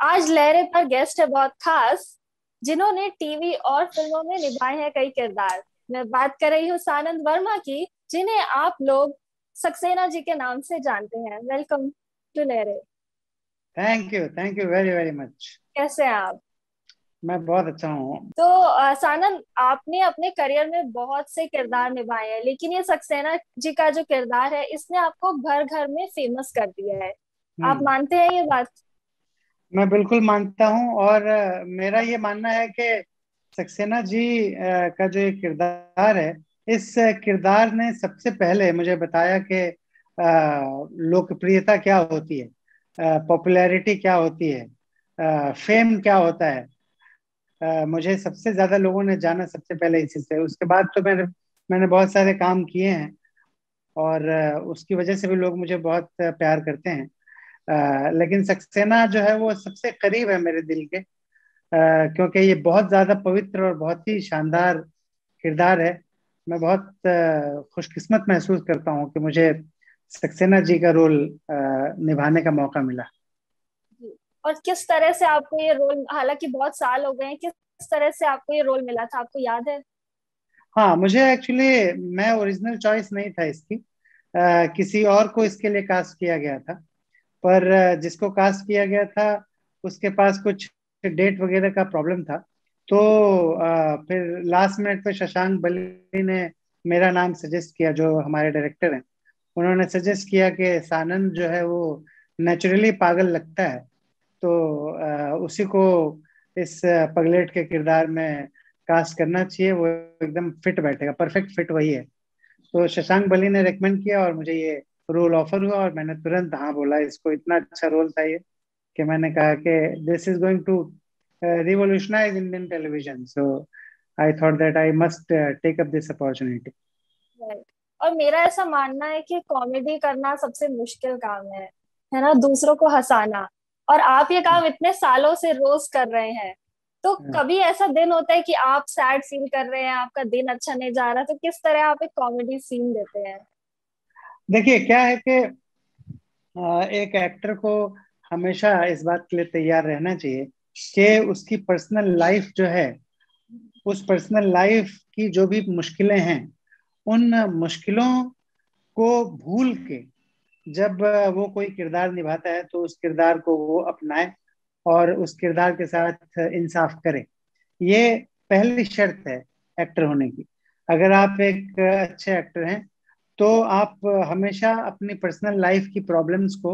आज लहरे पर गेस्ट है बहुत खास, जिन्होंने टीवी और फिल्मों में निभाए हैं कई किरदार। मैं बात कर रही हूँ सानंद वर्मा की, जिन्हें आप लोग सक्सेना जी के नाम से जानते हैं। Welcome to Lehren. Thank you very very much. कैसे हैं आप? मैं बहुत अच्छा हूँ। तो सानंद, आपने अपने करियर में बहुत से किरदार निभाए हैं, लेकिन ये सक्सेना जी का जो किरदार है इसने आपको घर घर में फेमस कर दिया है। आप हम्म। मानते हैं ये बात? मैं बिल्कुल मानता हूँ और मेरा ये मानना है कि सक्सेना जी का जो ये किरदार है, इस किरदार ने सबसे पहले मुझे बताया कि लोकप्रियता क्या होती है, पॉपुलैरिटी क्या होती है, फेम क्या होता है। मुझे सबसे ज्यादा लोगों ने जाना सबसे पहले इसी से। उसके बाद तो मैंने मैंने बहुत सारे काम किए हैं और उसकी वजह से भी लोग मुझे बहुत प्यार करते हैं। लेकिन सक्सेना जो है वो सबसे करीब है मेरे दिल के, क्योंकि ये बहुत ज्यादा पवित्र और बहुत ही शानदार किरदार है। मैं बहुत खुशकिस्मत महसूस करता हूँ कि मुझे सक्सेना जी का रोल निभाने का मौका मिला। जी। और किस तरह से आपको ये रोल, हालांकि बहुत साल हो गए हैं, किस तरह से आपको ये रोल मिला था, आपको याद है? हाँ, मुझे एक्चुअली, मैं ओरिजिनल चॉइस नहीं था इसकी। किसी और को इसके लिए कास्ट किया गया था। पर जिसको कास्ट किया गया था उसके पास कुछ डेट वगैरह का प्रॉब्लम था। तो फिर लास्ट मिनट पे शशांक बली ने मेरा नाम सजेस्ट किया, जो हमारे डायरेक्टर हैं। उन्होंने सजेस्ट किया कि सानंद जो है वो नेचुरली पागल लगता है, तो उसी को इस पगलेट के किरदार में कास्ट करना चाहिए। वो एकदम फिट बैठेगा, परफेक्ट फिट वही है। तो शशांक बली ने रेकमेंड किया और मुझे ये रोल ऑफर हुआ और मैंने तुरंत हाँ बोला। इसको इतना अच्छा रोल था ये कि मैंने कहा कि this is going to revolutionise Indian television, so I thought that I must take up this opportunity. Right. और मेरा ऐसा मानना है कि कॉमेडी करना सबसे मुश्किल काम है ना, दूसरों को हंसाना। और आप ये काम इतने सालों से रोज कर रहे हैं, तो कभी ऐसा दिन होता है कि आप सैड फील कर रहे हैं, आपका दिन अच्छा नहीं जा रहा, तो किस तरह आप एक कॉमेडी सीन देते हैं? देखिए क्या है कि एक एक्टर को हमेशा इस बात के लिए तैयार रहना चाहिए कि उसकी पर्सनल लाइफ जो है, उस पर्सनल लाइफ की जो भी मुश्किलें हैं, उन मुश्किलों को भूल के जब वो कोई किरदार निभाता है तो उस किरदार को वो अपनाए और उस किरदार के साथ इंसाफ करे। ये पहली शर्त है एक्टर होने की। अगर आप एक अच्छे एक्टर हैं तो आप हमेशा अपनी पर्सनल लाइफ की प्रॉब्लम्स को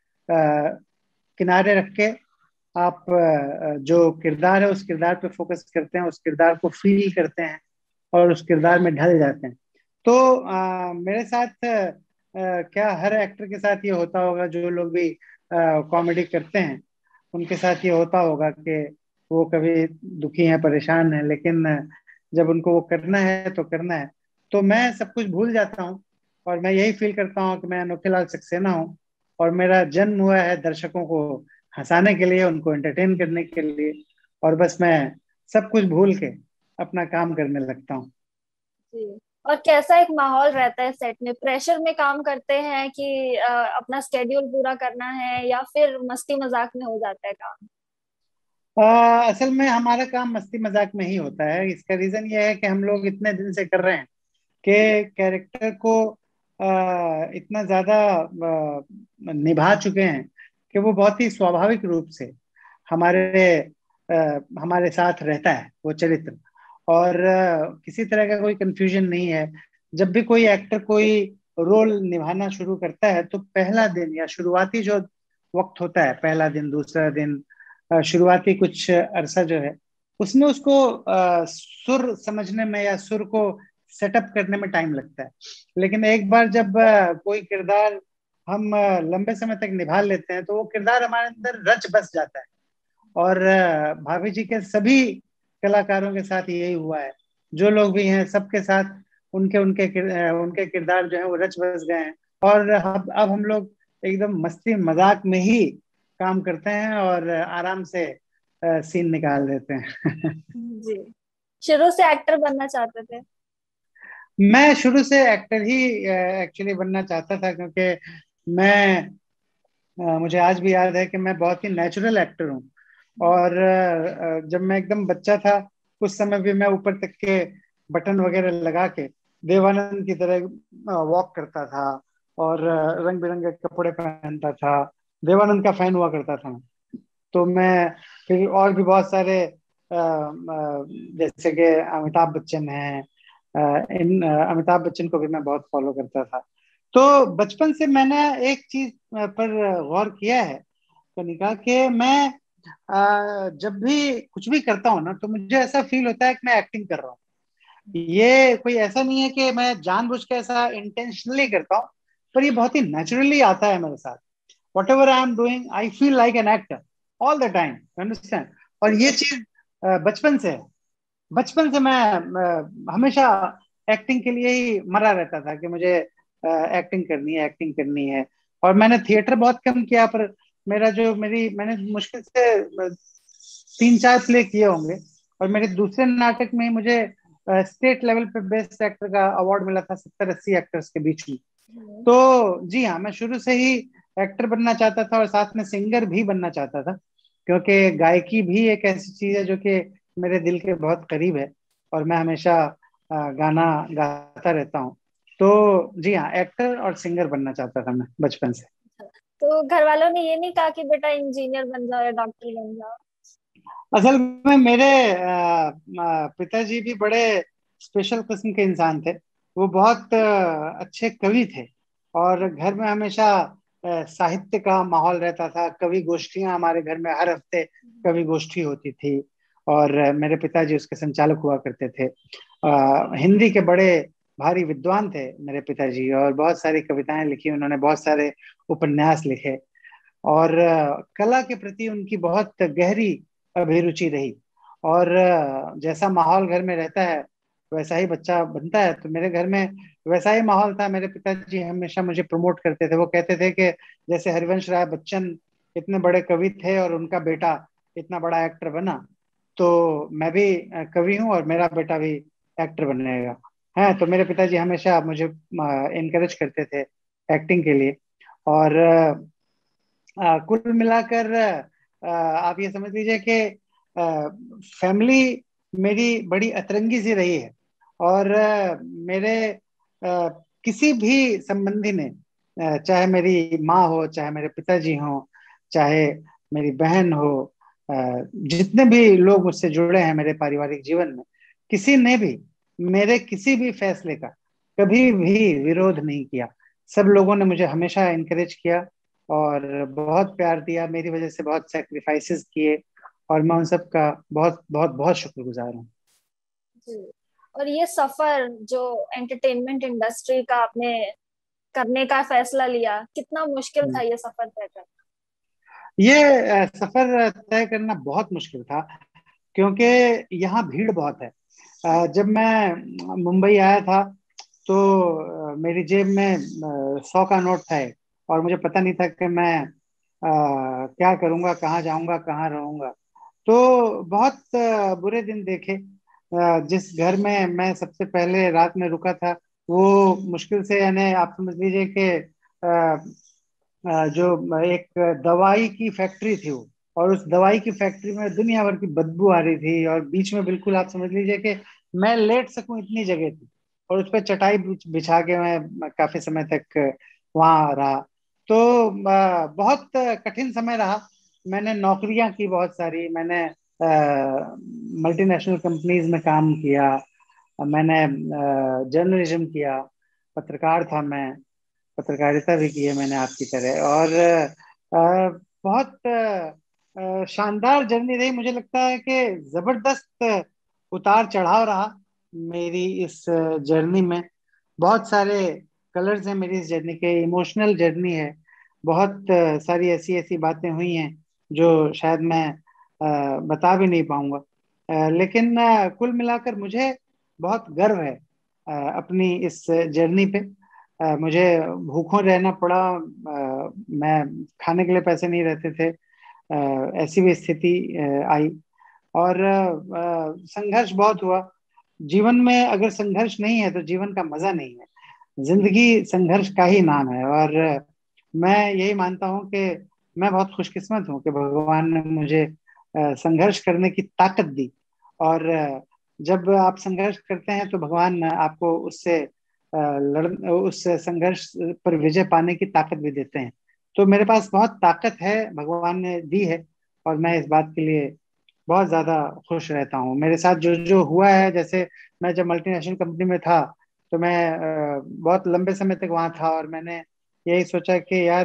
किनारे रख के आप जो किरदार है उस किरदार पे फोकस करते हैं, उस किरदार को फील करते हैं और उस किरदार में ढल जाते हैं। तो मेरे साथ क्या हर एक्टर के साथ ये होता होगा, जो लोग भी कॉमेडी करते हैं उनके साथ ये होता होगा कि वो कभी दुखी हैं, परेशान हैं, लेकिन जब उनको वो करना है तो करना है। तो मैं सब कुछ भूल जाता हूँ और मैं यही फील करता हूँ कि मैं अनोखे लाल सक्सेना हूँ और मेरा जन्म हुआ है दर्शकों को हंसाने के लिए, उनको एंटरटेन करने के लिए। और बस मैं सब कुछ भूल के अपना काम करने लगता हूँ। जी। और कैसा एक माहौल रहता है सेट में? प्रेशर में काम करते हैं कि अपना स्केड्यूल पूरा करना है, या फिर मस्ती मजाक में हो जाता है काम? असल में हमारा काम मस्ती मजाक में ही होता है। इसका रीजन ये है कि हम लोग इतने दिन से कर रहे हैं कि कैरेक्टर को इतना ज्यादा निभा चुके हैं कि वो बहुत ही स्वाभाविक रूप से हमारे हमारे साथ रहता है वो चरित्र। और किसी तरह का कोई कंफ्यूजन नहीं है। जब भी कोई एक्टर कोई रोल निभाना शुरू करता है तो पहला दिन या शुरुआती जो वक्त होता है, पहला दिन, दूसरा दिन, शुरुआती कुछ अरसा जो है, उसमें उसको सुर समझने में या सुर को सेटअप करने में टाइम लगता है। लेकिन एक बार जब कोई किरदार हम लंबे समय तक निभा लेते हैं तो वो किरदार हमारे अंदर रच बस जाता है। और भाभी जी के सभी कलाकारों के साथ यही हुआ है। जो लोग भी हैं सबके साथ उनके उनके उनके किरदार जो है वो रच बस गए हैं। और अब हम लोग एकदम मस्ती मजाक में ही काम करते हैं और आराम से सीन निकाल देते हैं। जी। शुरू से एक्टर बनना चाहते थे? मैं शुरू से एक्टर ही एक्चुअली बनना चाहता था, क्योंकि मैं मुझे आज भी याद है कि मैं बहुत ही नेचुरल एक्टर हूँ। और जब मैं एकदम बच्चा था उस समय भी मैं ऊपर तक के बटन वगैरह लगा के देवानंद की तरह वॉक करता था, और रंग बिरंगे कपड़े पहनता था। देवानंद का फैन हुआ करता था मैं। तो मैं फिर और भी बहुत सारे जैसे कि अमिताभ बच्चन हैं, इन अमिताभ बच्चन को भी मैं बहुत फॉलो करता था। तो बचपन से मैंने एक चीज पर गौर किया है कनिका, कि मैं जब भी कुछ भी करता हूँ ना, तो मुझे ऐसा फील होता है कि मैं एक्टिंग कर रहा हूँ। ये कोई ऐसा नहीं है कि मैं जानबूझ के ऐसा इंटेंशनली करता हूँ, पर ये बहुत ही नेचुरली आता है मेरे साथ। whatever I am doing, I feel like an actor all the time. You understand? और ये चीज बचपन से है। बचपन से मैं हमेशा एक्टिंग के लिए ही मरा रहता था कि मुझे एक्टिंग करनी है, एक्टिंग करनी है। और मैंने थिएटर बहुत कम किया, पर मेरा जो मेरी मैंने मुश्किल से 3-4 प्ले किए होंगे। और मेरे दूसरे नाटक में मुझे स्टेट लेवल पे बेस्ट एक्टर का अवार्ड मिला था 70-80 एक्टर्स के बीच में। हम्म। तो जी हाँ, मैं शुरू से ही एक्टर बनना चाहता था और साथ में सिंगर भी बनना चाहता था, क्योंकि गायकी भी एक ऐसी चीज है जो कि मेरे दिल के बहुत करीब है। और मैं हमेशा गाना गाता रहता हूँ। तो जी हाँ, एक्टर और सिंगर बनना चाहता था मैं बचपन से। तो घर वालों ने ये नहीं कहा कि बेटा इंजीनियर बन जाओ या डॉक्टर बन जाओ? असल में मेरे पिताजी भी बड़े स्पेशल किस्म के इंसान थे। वो बहुत अच्छे कवि थे। और घर में हमेशा साहित्य का माहौल रहता था। कवि गोष्ठियां हमारे घर में हर हफ्ते कवि गोष्ठी होती थी। और मेरे पिताजी उसके संचालक हुआ करते थे। हिंदी के बड़े भारी विद्वान थे मेरे पिताजी, और बहुत सारी कविताएं लिखी उन्होंने, बहुत सारे उपन्यास लिखे। और कला के प्रति उनकी बहुत गहरी अभिरुचि रही। और जैसा माहौल घर में रहता है वैसा ही बच्चा बनता है। तो मेरे घर में वैसा ही माहौल था। मेरे पिताजी हमेशा मुझे प्रमोट करते थे। वो कहते थे कि जैसे हरिवंश राय बच्चन इतने बड़े कवि थे और उनका बेटा इतना बड़ा एक्टर बना, तो मैं भी कवि हूँ और मेरा बेटा भी एक्टर बनेगा। है, तो मेरे पिताजी हमेशा मुझे इनकरेज करते थे एक्टिंग के लिए। और कुल मिलाकर आप ये समझ लीजिए कि फैमिली मेरी बड़ी अतरंगी सी रही है। और मेरे किसी भी संबंधी ने, चाहे मेरी माँ हो, चाहे मेरे पिताजी हो, चाहे मेरी बहन हो, अ, जितने भी लोग मुझसे जुड़े हैं मेरे पारिवारिक जीवन में, किसी ने भी मेरे किसी भी फैसले का कभी भी विरोध नहीं किया। सब लोगों ने मुझे हमेशा इनकरेज किया और बहुत प्यार दिया, मेरी वजह से बहुत सेक्रीफाइसेस किए। और मैं उन सब का बहुत बहुत बहुत शुक्रगुजार हूँ। जी। और ये सफर जो एंटरटेनमेंट इंडस्ट्री का आपने करने का फैसला लिया, कितना मुश्किल था ये सफर तय करना? ये सफर तय करना बहुत मुश्किल था, क्योंकि यहाँ भीड़ बहुत है। जब मैं मुंबई आया था, तो मेरी जेब में 100 का नोट था एक, और मुझे पता नहीं था कि मैं क्या करूंगा, कहाँ जाऊंगा, कहाँ रहूंगा। तो बहुत बुरे दिन देखे। जिस घर में मैं सबसे पहले रात में रुका था, वो मुश्किल से, यानी आप समझ लीजिए कि जो एक दवाई की फैक्ट्री थी वो। और उस दवाई की फैक्ट्री में दुनिया भर की बदबू आ रही थी, और बीच में बिल्कुल आप समझ लीजिए कि मैं लेट सकूं इतनी जगह थी। और उस पर चटाई बिछा के मैं काफी समय तक वहां रहा। तो बहुत कठिन समय रहा। मैंने नौकरियां की बहुत सारी। मैंने मल्टीनेशनल कंपनीज में काम किया। मैंने जर्नलिज्म किया, पत्रकार था मैं। पत्रकारिता भी की है मैंने आपकी तरह। और बहुत शानदार जर्नी रही। मुझे लगता है कि जबरदस्त उतार चढ़ाव रहा मेरी इस जर्नी में। बहुत सारे कलर्स हैं मेरी इस जर्नी के, इमोशनल जर्नी है। बहुत सारी ऐसी ऐसी बातें हुई हैं जो शायद मैं बता भी नहीं पाऊंगा। लेकिन कुल मिलाकर मुझे बहुत गर्व है अपनी इस जर्नी पे। मुझे भूखों रहना पड़ा। मैं खाने के लिए पैसे नहीं रहते थे। ऐसी भी स्थिति आई। और संघर्ष बहुत हुआ। जीवन में अगर संघर्ष नहीं है तो जीवन का मजा नहीं है। जिंदगी संघर्ष का ही नाम है। और मैं यही मानता हूँ कि मैं बहुत खुशकिस्मत हूँ कि भगवान ने मुझे संघर्ष करने की ताकत दी। और जब आप संघर्ष करते हैं तो भगवान आपको उससे उस संघर्ष पर विजय पाने की ताकत भी देते हैं। तो मेरे पास बहुत ताकत है, भगवान ने दी है। और मैं इस बात के लिए बहुत ज्यादा खुश रहता हूँ। मेरे साथ जो जो हुआ है, जैसे मैं जब मल्टीनेशनल कंपनी में था तो मैं बहुत लंबे समय तक वहां था, और मैंने यही सोचा कि यार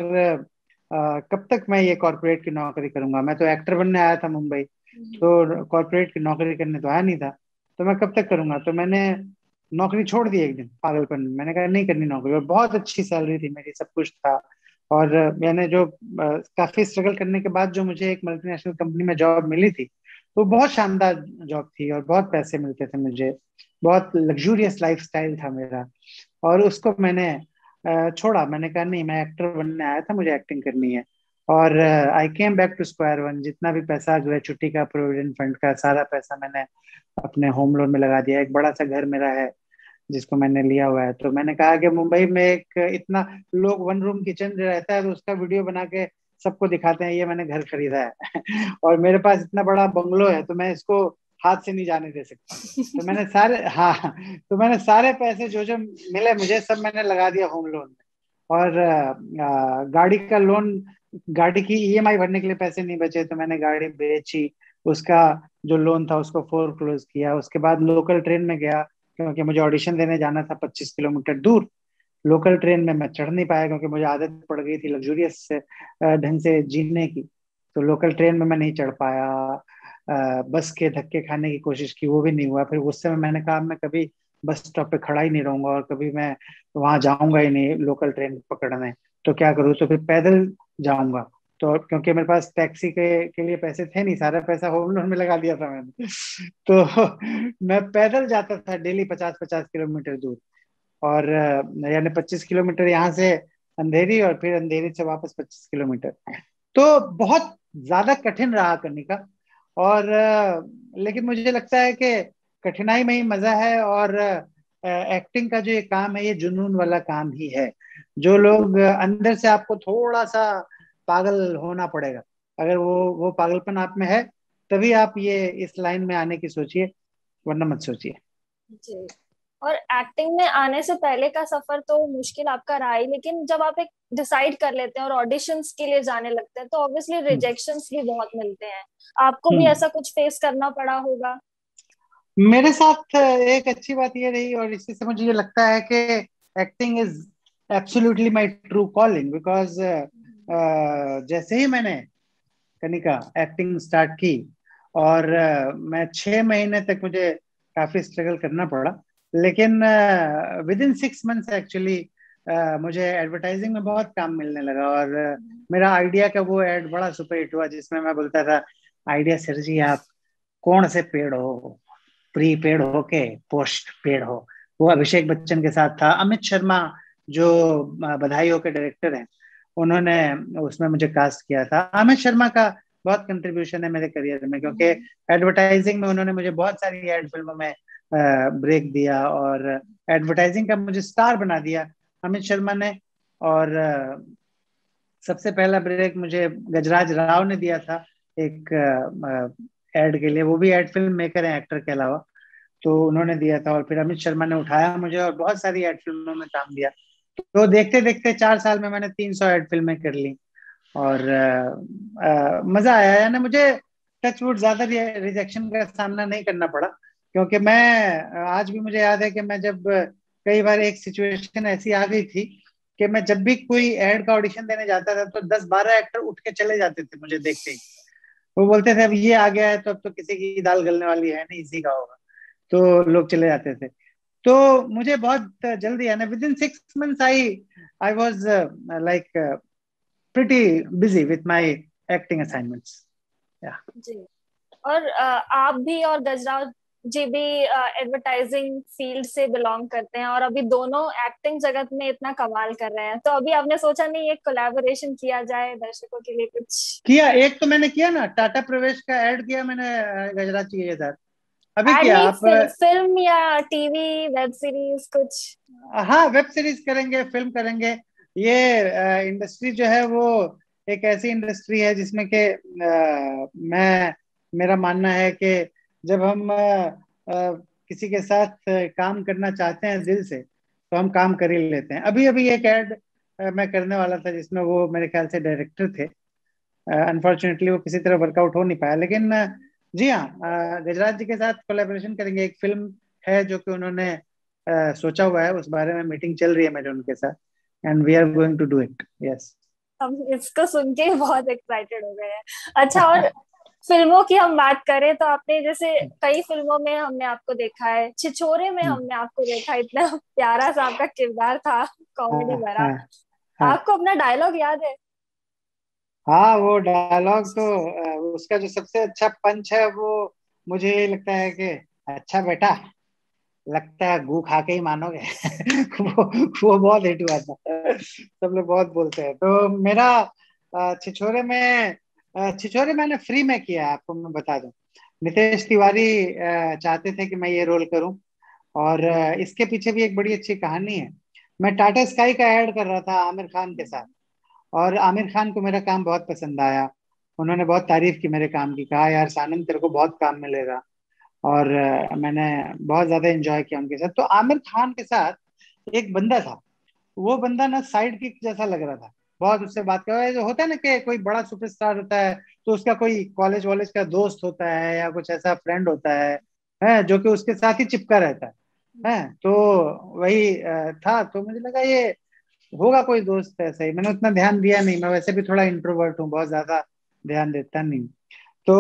कब तक मैं ये कॉर्पोरेट की नौकरी करूंगा। मैं तो एक्टर बनने आया था मुंबई, तो कॉर्पोरेट की नौकरी करने तो आया नहीं था। तो मैं कब तक करूंगा, तो मैंने नौकरी छोड़ दी एक दिन पागलपन में। मैंने कहा नहीं करनी नौकरी, और बहुत अच्छी सैलरी थी मेरी, सब कुछ था। और मैंने जो काफी स्ट्रगल करने के बाद जो मुझे एक मल्टीनेशनल कंपनी में जॉब मिली थी, तो बहुत शानदार जॉब थी और बहुत पैसे मिलते थे मुझे, बहुत लग्जूरियस लाइफस्टाइल था मेरा। और उसको मैंने छोड़ा। मैंने कहा नहीं, मैं एक्टर बनने आया था, मुझे एक्टिंग करनी है। और I came back to square one. जितना भी पैसा ग्रेचुटी का, प्रोविडेंट फंड का, सारा पैसा मैंने अपने होम लोन में लगा दिया। एक बड़ा सा घर मेरा है जिसको मैंने लिया हुआ है। तो मैंने कहा कि मुंबई में एक इतना लोग वन रूम किचन रहता है तो उसका वीडियो बना के सबको दिखाते हैं, ये मैंने घर खरीदा है और मेरे पास इतना बड़ा बंगलो है, तो मैं इसको हाथ से नहीं जाने दे सकता। तो मैंने सारे, हाँ, तो मैंने सारे पैसे जो जो मिले मुझे, सब मैंने लगा दिया होम लोन में। और गाड़ी का लोन, गाड़ी की ईएमआई भरने के लिए पैसे नहीं बचे, तो मैंने गाड़ी बेची। उसका जो लोन था उसको फोर क्लोज किया। उसके बाद लोकल ट्रेन में गया, क्योंकि मुझे ऑडिशन देने जाना था 25 किलोमीटर दूर। लोकल ट्रेन में मैं चढ़ नहीं पाया, क्योंकि मुझे आदत पड़ गई थी लग्जूरियस ढंग से जीने की। तो लोकल ट्रेन में मैं नहीं चढ़ पाया। बस के धक्के खाने की कोशिश की, वो भी नहीं हुआ। फिर गुस्से में मैंने कहा मैं कभी बस स्टॉप पे खड़ा ही नहीं रहूंगा, और कभी मैं वहां जाऊंगा ही नहीं लोकल ट्रेन पकड़ने। तो क्या करूँ, तो फिर पैदल जाऊंगा। तो क्योंकि मेरे पास टैक्सी के लिए पैसे थे नहीं, सारा पैसा होम लोन में लगा दिया था मैंने तो मैं पैदल जाता था डेली 50-50 किलोमीटर दूर। और यानी 25 किलोमीटर यहाँ से अंधेरी, और फिर अंधेरी से वापस 25 किलोमीटर। तो बहुत ज्यादा कठिन रहा करने का। और लेकिन मुझे लगता है कि कठिनाई में ही मजा है। और एक्टिंग का जो ये काम है, ये जुनून वाला काम ही है। जो लोग अंदर से, आपको थोड़ा सा पागल होना पड़ेगा। अगर वो पागलपन आप में है, तभी आप ये इस लाइन में आने की सोचिए, वरना मत सोचिए। जी। और एक्टिंग में आने से पहले का सफर तो मुश्किल आपका रहा ही, लेकिन जब आप एक डिसाइड कर लेते हैं और ऑडिशंस के लिए जाने लगते हैं तो ऑब्वियसली हम्म। रिजेक्शंस भी बहुत मिलते हैं। आपको भी हम्म। ऐसा कुछ फेस करना पड़ा होगा? मेरे साथ एक अच्छी बात ये रही, और इसी से मुझे ये लगता है कि acting is absolutely my true calling. Because जैसे ही मैंने कनिका एक्टिंग स्टार्ट की, और मैं 6 महीने तक मुझे काफी स्ट्रगल करना पड़ा, लेकिन विद इन 6 मंथ्स एक्चुअली मुझे एडवर्टाइजिंग में बहुत काम मिलने लगा। और मेरा आइडिया का वो एड बड़ा सुपर हिट हुआ, जिसमें मैं बोलता था, आइडिया सर जी आप कौन से पेड़ हो, प्री पेड हो के पोस्ट पेड हो। वो अभिषेक बच्चन के साथ था। अमित शर्मा जो बधाई हो के डायरेक्टर हैं, उन्होंने उसमें मुझे कास्ट किया था। अमित शर्मा का बहुत कंट्रीब्यूशन है मेरे करियर में, क्योंकि एडवर्टाइजिंग में उन्होंने मुझे बहुत सारी एड फिल्मों में ब्रेक दिया, और एडवर्टाइजिंग का मुझे स्टार बना दिया अमित शर्मा ने। और सबसे पहला ब्रेक मुझे गजराज राव ने दिया था, एक एड के लिए। वो भी एड फिल्म मेकर हैं एक्टर के अलावा, तो उन्होंने दिया था। और फिर अमित शर्मा ने उठाया मुझे और बहुत सारी एड फिल्मों में काम दिया। तो देखते देखते 4 साल में मैंने 300 एड फिल्में कर ली। और मजा आया, यानी मुझे टचवुड ज्यादा रिजेक्शन का सामना नहीं करना पड़ा। क्योंकि मैं आज भी मुझे याद है कि मैं जब कई बार एक सिचुएशन ऐसी आ गई थी कि मैं जब भी कोई एड का ऑडिशन देने जाता था, तो 10-12 एक्टर उठ के चले जाते थे मुझे देखते ही। वो बोलते थे अब ये आ गया है तो अब तो किसी की दाल गलने वाली है नहीं, इसी का होगा। तो लोग चले जाते थे। तो मुझे बहुत जल्दी है ना, विद इन 6 मंथ्स I I was like pretty busy with my acting assignments. Yeah. जी। और आप भी और गजराज जी भी एडवर्टाइजिंग फील्ड से बिलोंग करते हैं, और अभी दोनों एक्टिंग जगत में इतना कमाल कर रहे हैं, तो अभी आपने सोचा नहीं एक कोलैबोरेशन किया जाए दर्शकों के लिए कुछ? किया, एक तो मैंने किया ना, टाटा प्रवेश का ऐड किया मैंने गजराज जी के साथ। अभी एड किया नहीं, आप फिल्म या टीवी वेब सीरीज कुछ? हाँ, वेब सीरीज करेंगे, फिल्म करेंगे। ये इंडस्ट्री जो है वो एक ऐसी इंडस्ट्री है जिसमें कि मैं मेरा मानना है कि जब हम किसी के साथ काम करना चाहते हैं दिल से, तो हम काम कर ही लेते हैं। अभी अभी एक ऐड मैं करने वाला था जिसमें वो मेरे ख्याल से डायरेक्टर थे। अनफॉर्चुनेटली वो किसी तरह वर्कआउट हो नहीं पाया, लेकिन जी हाँ, गजराज जी के साथ कोलेबोरेशन करेंगे। एक फिल्म है जो कि उन्होंने सोचा हुआ है, उस बारे में मीटिंग चल रही है मेरे उनके साथ, and we are going to do it. Yes. हम इसको सुन के ही बहुत एक्साइटेड हो गए हैं। अच्छा, और फिल्मों की हम बात करें तो आपने जैसे कई फिल्मों में हमने आपको देखा है। छिछोरे में हमने आपको देखा, इतना प्यारा सा आपका किरदार था, कॉमेडी हाँ भरा। हाँ हाँ आपको अपना डायलॉग याद है? हाँ, वो डायलॉग तो उसका जो सबसे अच्छा पंच है वो, मुझे ये लगता है कि अच्छा बेटा, लगता है गू खा के ही मानोगे। वो बहुत हिट हुआ था, सब लोग बहुत बोलते हैं। तो मेरा छिछोरे में छिछोरे मैंने फ्री में किया है, आपको मैं बता दूं। नितेश तिवारी चाहते थे कि मैं ये रोल करूं, और इसके पीछे भी एक बड़ी अच्छी कहानी है। मैं टाटा स्काई का ऐड कर रहा था आमिर खान के साथ, और आमिर खान को मेरा काम बहुत पसंद आया। उन्होंने बहुत तारीफ की मेरे काम की, कहा यार सानंद तेरे को बहुत काम मिलेगा। और मैंने बहुत ज्यादा एंजॉय किया उनके साथ। तो आमिर खान के साथ एक बंदा था, वो बंदा ना साइड किक जैसा लग रहा था। बहुत उससे बात कर, जो होता है ना कि कोई बड़ा सुपरस्टार होता है तो उसका कोई कॉलेज वॉलेज का दोस्त होता है या कुछ ऐसा फ्रेंड होता है जो कि उसके साथ ही चिपका रहता है। तो वही था, तो मुझे लगा ये होगा कोई दोस्त ऐसा ही। मैंने उतना ध्यान दिया नहीं, मैं वैसे भी थोड़ा इंट्रोवर्ट हूँ, बहुत ज्यादा ध्यान देता नहीं। तो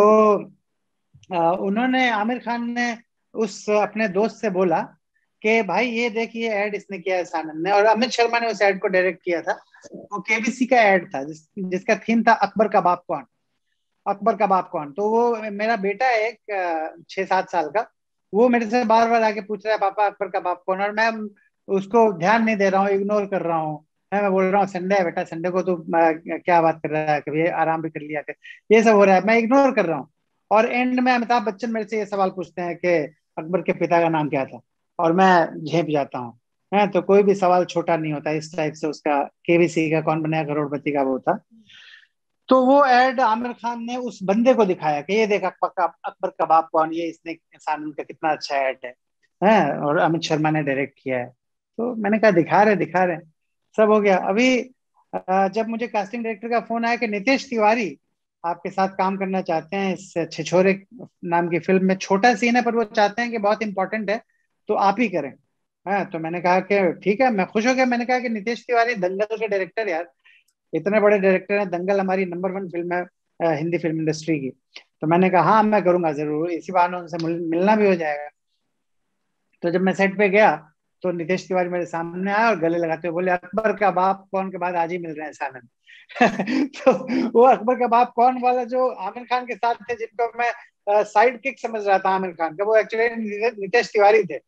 उन्होंने, आमिर खान ने उस अपने दोस्त से बोला कि भाई ये देखिए ऐड इसने किया है सानंद ने, और अमित शर्मा ने उस ऐड को डायरेक्ट किया था। वो केबीसी का ऐड था जिसका थीम था अकबर का बाप कौन। अकबर का बाप कौन, तो वो मेरा बेटा है एक 6-7 साल का, वो मेरे से बार बार आके पूछ रहा है पापा अकबर का बाप कौन, और मैं उसको ध्यान नहीं दे रहा हूँ, इग्नोर कर रहा हूँ। मैं बोल रहा हूँ संडे है बेटा, संडे को तो क्या बात कर रहा है, कभी आराम भी कर लिया कर, ये सब हो रहा है, मैं इग्नोर कर रहा हूँ। और एंड में अमिताभ बच्चन मेरे से ये सवाल पूछते हैं कि अकबर के पिता का नाम क्या था, और मैं झेप जाता हूँ। है तो कोई भी सवाल छोटा नहीं होता, इस टाइप से उसका केबीसी का कौन बनेगा करोड़पति का वो था। तो वो एड आमिर खान ने उस बंदे को दिखाया कि ये देख अकबर का बाप कौन, ये इसने इंसान का कितना अच्छा ऐड है, और अमित शर्मा ने डायरेक्ट किया है। तो मैंने कहा दिखा रहे सब हो गया। अभी जब मुझे कास्टिंग डायरेक्टर का फोन आया कि नितेश तिवारी आपके साथ काम करना चाहते हैं इस छिछोरे नाम की फिल्म में, छोटा सीन है पर वो चाहते हैं कि बहुत इंपॉर्टेंट है, तो आप ही करें। तो मैंने कहा कि ठीक है, मैं खुश हो गया। मैंने कहा कि नितेश तिवारी दंगल के डायरेक्टर यार, इतने बड़े डायरेक्टर हैं, दंगल हमारी नंबर 1 फिल्म है हिंदी फिल्म इंडस्ट्री की। तो मैंने कहा हाँ मैं करूंगा जरूर, इसी बहाने उनसे मिलना भी हो जाएगा। तो जब मैं सेट पे गया तो नितेश तिवारी मेरे सामने आया और गले लगाते हुए बोले अकबर का बाप कौन के बाद आज ही मिल रहे हैं सानंद। तो वो अकबर का बाप कौन वाला जो आमिर खान के साथ थे, जिनको मैं साइड किक समझ रहा था आमिर खान का, वो एक्चुअली नितेश तिवारी थे।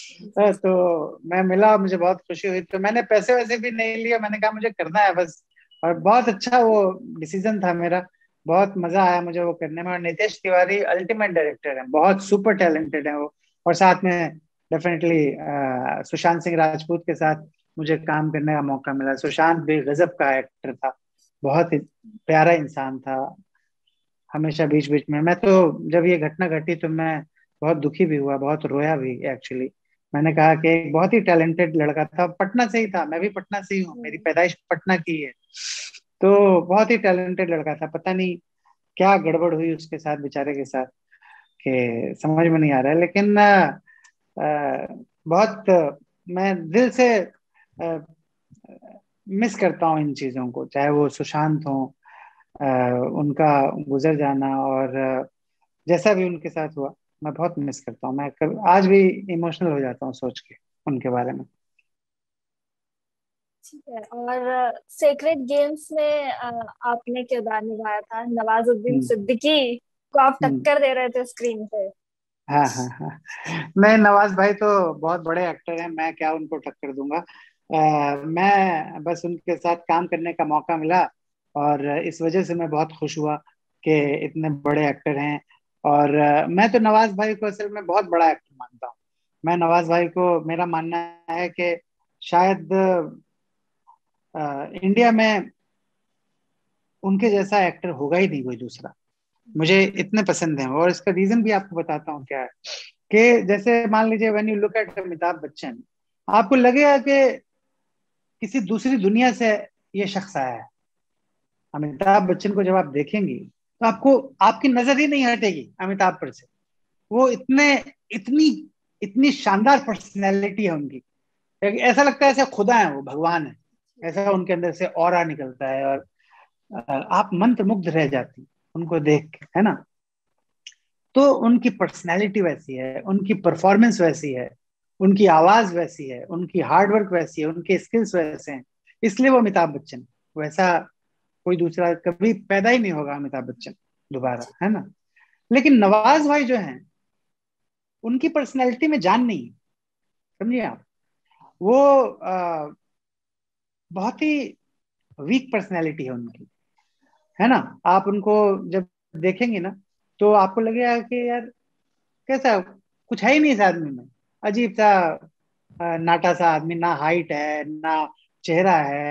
तो मैं मिला, मुझे बहुत खुशी हुई। तो मैंने पैसे वैसे भी नहीं लिए, मैंने कहा मुझे करना है बस। और बहुत अच्छा वो डिसीजन था मेरा, बहुत मजा आया मुझे वो करने में। और नितेश तिवारी अल्टीमेट डायरेक्टर है, बहुत सुपर टैलेंटेड है वो। और साथ में डेफिनेटली सुशांत सिंह राजपूत के साथ मुझे काम करने का मौका मिला। सुशांत भी गजब का एक्टर था, बहुत ही प्यारा इंसान था। हमेशा बीच बीच में, मैं तो जब ये घटना घटी तो मैं बहुत दुखी भी हुआ, बहुत रोया भी एक्चुअली। मैंने कहा कि एक बहुत ही टैलेंटेड लड़का था, पटना से ही था, मैं भी पटना से ही हूँ, मेरी पैदाइश पटना की है। तो बहुत ही टैलेंटेड लड़का था, पता नहीं क्या गड़बड़ हुई उसके साथ, बेचारे के साथ, कि समझ में नहीं आ रहा है। लेकिन बहुत मैं दिल से मिस करता हूँ इन चीजों को, चाहे वो सुशांत हो, अ, उनका गुजर जाना, और जैसा भी उनके साथ हुआ, मैं बहुत मिस करता हूँ। मैं आज भी इमोशनल हो जाता हूँ सोच के उनके बारे में। ठीक है। और सेक्रेड गेम्स में आपने किरदार निभाया था नवाजुद्दीन हम्म सिद्दीकी को, आप हम्म। टक्कर दे रहे थे स्क्रीन पे। हाँ हाँ हाँ। नहीं, नवाज भाई तो बहुत बड़े एक्टर हैं, मैं क्या उनको टक्कर दूंगा। मैं बस उनके साथ काम करने का मौका मिला, और इस वजह से मैं बहुत खुश हुआ कि इतने बड़े एक्टर हैं। और मैं तो नवाज भाई को असल में बहुत बड़ा एक्टर मानता हूँ। मैं नवाज भाई को, मेरा मानना है कि शायद इंडिया में उनके जैसा एक्टर होगा ही नहीं कोई दूसरा। मुझे इतने पसंद हैं, और इसका रीजन भी आपको बताता हूँ क्या है। कि जैसे मान लीजिए when you look at Amitabh Bachchan, आपको लगेगा कि किसी दूसरी दुनिया से ये शख्स आया है। अमिताभ बच्चन को जब आप देखेंगी तो आपको, आपकी नजर ही नहीं हटेगी अमिताभ पर से। वो इतने, इतनी इतनी शानदार पर्सनैलिटी है उनकी, ऐसा लगता है ऐसे खुदा है, वो भगवान है, ऐसा उनके अंदर से ऑरा निकलता है। और आप मंत्र मुग्ध रह जाती उनको देख के, है ना। तो उनकी पर्सनैलिटी वैसी है, उनकी परफॉर्मेंस वैसी है, उनकी आवाज वैसी है, उनकी हार्डवर्क वैसी है, उनके स्किल्स वैसे हैं, इसलिए वो अमिताभ बच्चन। वैसा कोई दूसरा कभी पैदा ही नहीं होगा अमिताभ बच्चन दोबारा, है ना। लेकिन नवाज भाई जो हैं, उनकी पर्सनैलिटी में जान नहीं है, समझिए आप। वो बहुत ही वीक पर्सनैलिटी है उनकी, है ना। आप उनको जब देखेंगे ना, तो आपको लगेगा कि यार कैसा, कुछ है ही नहीं इस आदमी में, अजीब सा नाटा सा आदमी, ना हाइट है, ना चेहरा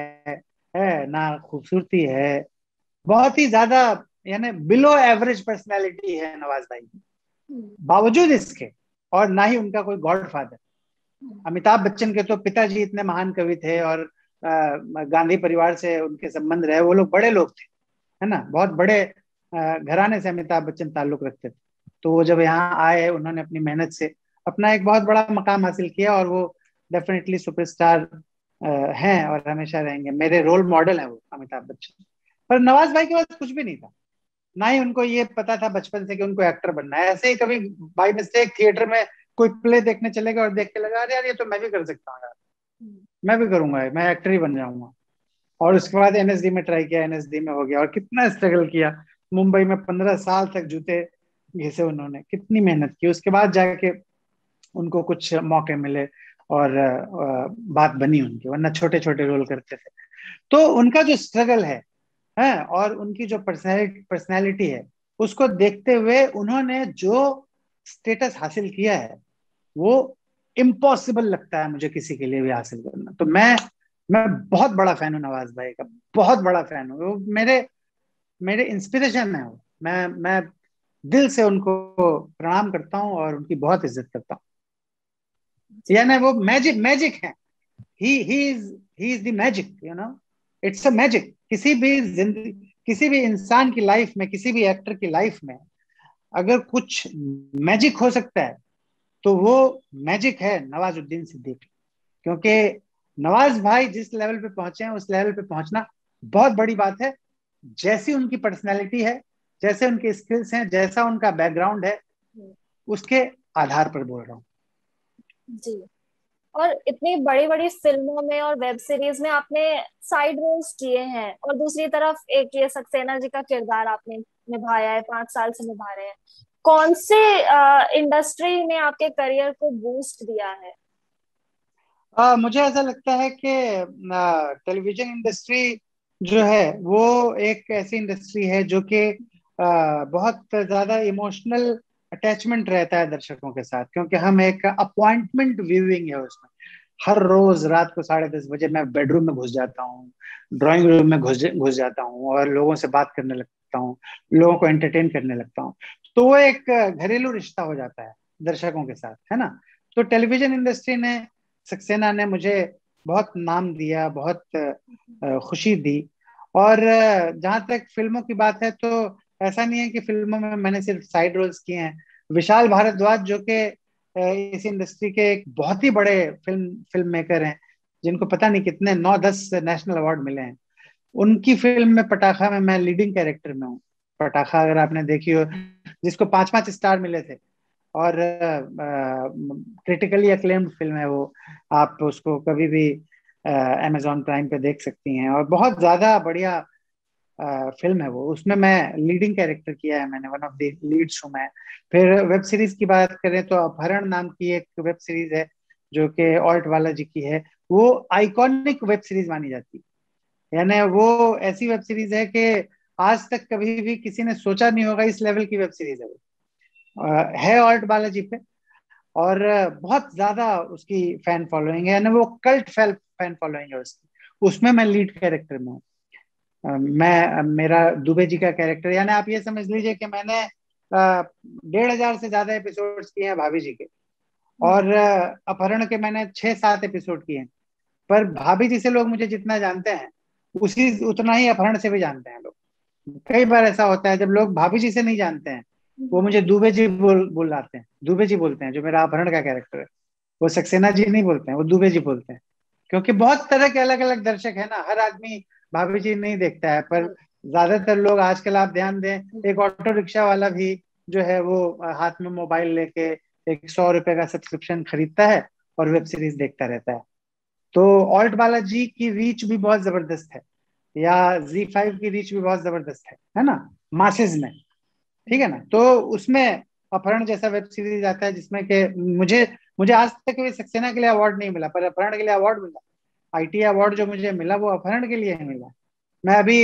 है ना खूबसूरती है, बहुत ही ज्यादा, यानी बिलो एवरेज पर्सनैलिटी है नवाज भाई की। बावजूद इसके, और ना ही उनका कोई गॉड फादर। अमिताभ बच्चन के तो पिताजी इतने महान कवि थे, और गांधी परिवार से उनके संबंध रहे, वो लोग बड़े लोग थे, है ना, बहुत बड़े घराने से अमिताभ बच्चन ताल्लुक रखते थे। तो वो जब यहाँ आए, उन्होंने अपनी मेहनत से अपना एक बहुत बड़ा मकाम हासिल किया, और वो डेफिनेटली सुपरस्टार हैं और हमेशा रहेंगे। मेरे रोल मॉडल है वो अमिताभ बच्चन। पर नवाज भाई के पास कुछ भी नहीं था, ना ही उनको ये पता था बचपन से कि उनको एक्टर बनना है। ऐसे ही कभी बाई मिस्टेक थिएटर में कोई प्ले देखने चलेगा और देख के लगा, अरे यार ये तो मैं भी कर सकता हूँ यार, मैं भी करूंगा, मैं एक्टर ही बन जाऊंगा। और उसके बाद एनएसडी में ट्राई किया, एनएसडी में हो गया, और कितना स्ट्रगल किया। मुंबई में 15 साल तक जूते घिसे उन्होंने, कितनी मेहनत की, उसके बाद जाके उनको कुछ मौके मिले, और बात बनी उनकी, वरना छोटे छोटे रोल करते थे। तो उनका जो स्ट्रगल है, और उनकी जो पर्सनैलिटी है, उसको देखते हुए उन्होंने जो स्टेटस हासिल किया है, वो इम्पॉसिबल लगता है मुझे किसी के लिए भी हासिल करना। तो मैं बहुत बड़ा फैन हूँ नवाज भाई का, बहुत बड़ा फैन हूँ। वो मेरे मेरे इंस्पिरेशन है वो। मैं दिल से उनको प्रणाम करता हूँ और उनकी बहुत इज्जत करता हूँ। यानी वो मैजिक मैजिक है। He is the magic, it's a magic. किसी भी जिंदगी, किसी भी इंसान की लाइफ में, किसी भी एक्टर की लाइफ में अगर कुछ मैजिक हो सकता है, तो वो मैजिक है नवाजुद्दीन सिद्दीकी। क्योंकि नवाज भाई जिस लेवल पे पहुंचे हैं, उस लेवल पे पहुंचना बहुत बड़ी बात है। जैसी उनकी पर्सनैलिटी है, जैसे उनके स्किल्स हैं, जैसा उनका बैकग्राउंड है, उसके आधार पर बोल रहा हूँ। जी। और इतनी बड़ी बड़ी फिल्मों में और वेब सीरीज में आपने साइड रोल्स किए हैं, और दूसरी तरफ एक ये सक्सेना जी का किरदार आपने निभाया है, 5 साल से निभा रहे हैं। कौन से इंडस्ट्री ने आपके करियर को बूस्ट दिया है? मुझे ऐसा लगता है कि टेलीविजन इंडस्ट्री जो है, वो एक ऐसी इंडस्ट्री है जो कि बहुत ज्यादा इमोशनल अटैचमेंट रहता है दर्शकों के साथ। क्योंकि हम एक अपॉइंटमेंट व्यूइंग है उसमें। हर रोज रात को 10:30 बजे मैं बेडरूम में घुस जाता हूँ, ड्राइंग रूम में घुस घुस जाता हूँ, और लोगों से बात करने लगता हूँ, लोगों को एंटरटेन करने लगता हूँ। तो वो एक घरेलू रिश्ता हो जाता है दर्शकों के साथ, है ना। तो टेलीविजन इंडस्ट्री ने, सक्सेना ने मुझे बहुत नाम दिया, बहुत खुशी दी। और जहां तक फिल्मों की बात है, तो ऐसा नहीं है कि फिल्मों में मैंने सिर्फ साइड रोल्स किए हैं। विशाल भारद्वाज जो कि इस इंडस्ट्री के एक बहुत ही बड़े फिल्म मेकर हैं, जिनको पता नहीं कितने 9-10 नेशनल अवार्ड मिले हैं, उनकी फिल्म में पटाखा में मैं लीडिंग कैरेक्टर में हूँ। पटाखा अगर आपने देखी हो, जिसको 5-5 स्टार मिले थे, और क्रिटिकली अक्लेम्ड फिल्म है वो। आप उसको कभी भी अमेजोन प्राइम पे देख सकती हैं, और बहुत ज्यादा बढ़िया फिल्म है वो। उसमें मैं लीडिंग कैरेक्टर किया है, मैंने वन ऑफ द लीड्स हूँ मैं। फिर वेब सीरीज की बात करें तो अपहरण नाम की एक वेब सीरीज है, जो कि ऑल्ट वाला जी की है। वो आइकॉनिक वेब सीरीज मानी जाती है। यानी वो ऐसी वेब सीरीज है कि आज तक कभी भी किसी ने सोचा नहीं होगा, इस लेवल की वेब सीरीज है वो। है ऑल्ट बालाजी पे, और बहुत ज्यादा उसकी फैन फॉलोइंग है, यानी वो कल्ट फैन फॉलोइंग है उसकी। उसमें मैं लीड कैरेक्टर में हूँ। मैं मेरा दुबे जी का कैरेक्टर, यानी आप ये समझ लीजिए कि मैंने 1,500 से ज्यादा एपिसोड्स किए हैं भाभी जी के, और अपहरण के मैंने 6-7 एपिसोड किए हैं। पर भाभी जी से लोग मुझे जितना जानते हैं उसी उतना ही अपहरण से भी जानते हैं लोग। कई बार ऐसा होता है जब लोग भाभी जी से नहीं जानते हैं, वो मुझे दुबे जी बुलाते हैं, दुबे जी बोलते हैं, जो मेरा अपहरण का कैरेक्टर है। वो सक्सेना जी नहीं बोलते हैं, वो दुबे जी बोलते हैं। क्योंकि बहुत तरह के अलग अलग दर्शक है ना, हर आदमी भाभी जी नहीं देखता है, पर ज्यादातर लोग आजकल आप ध्यान दें, एक ऑटो रिक्शा वाला भी जो है वो हाथ में मोबाइल लेके एक 100 रुपए का सब्सक्रिप्शन खरीदता है और वेब सीरीज देखता रहता है। तो ऑल्ट बालाजी की रीच भी बहुत जबरदस्त है, या Z5 की रीच भी बहुत जबरदस्त है ना, मासेज में। ठीक है ना, तो उसमें अपहरण जैसा वेब सीरीज आता है जिसमें कि मुझे मुझे आज तक भी सक्सेना के लिए अवार्ड नहीं मिला, पर अपहरण के लिए अवार्ड मिला। आईटी अवार्ड जो मुझे मिला वो अपहरण के लिए ही मिला। मैं अभी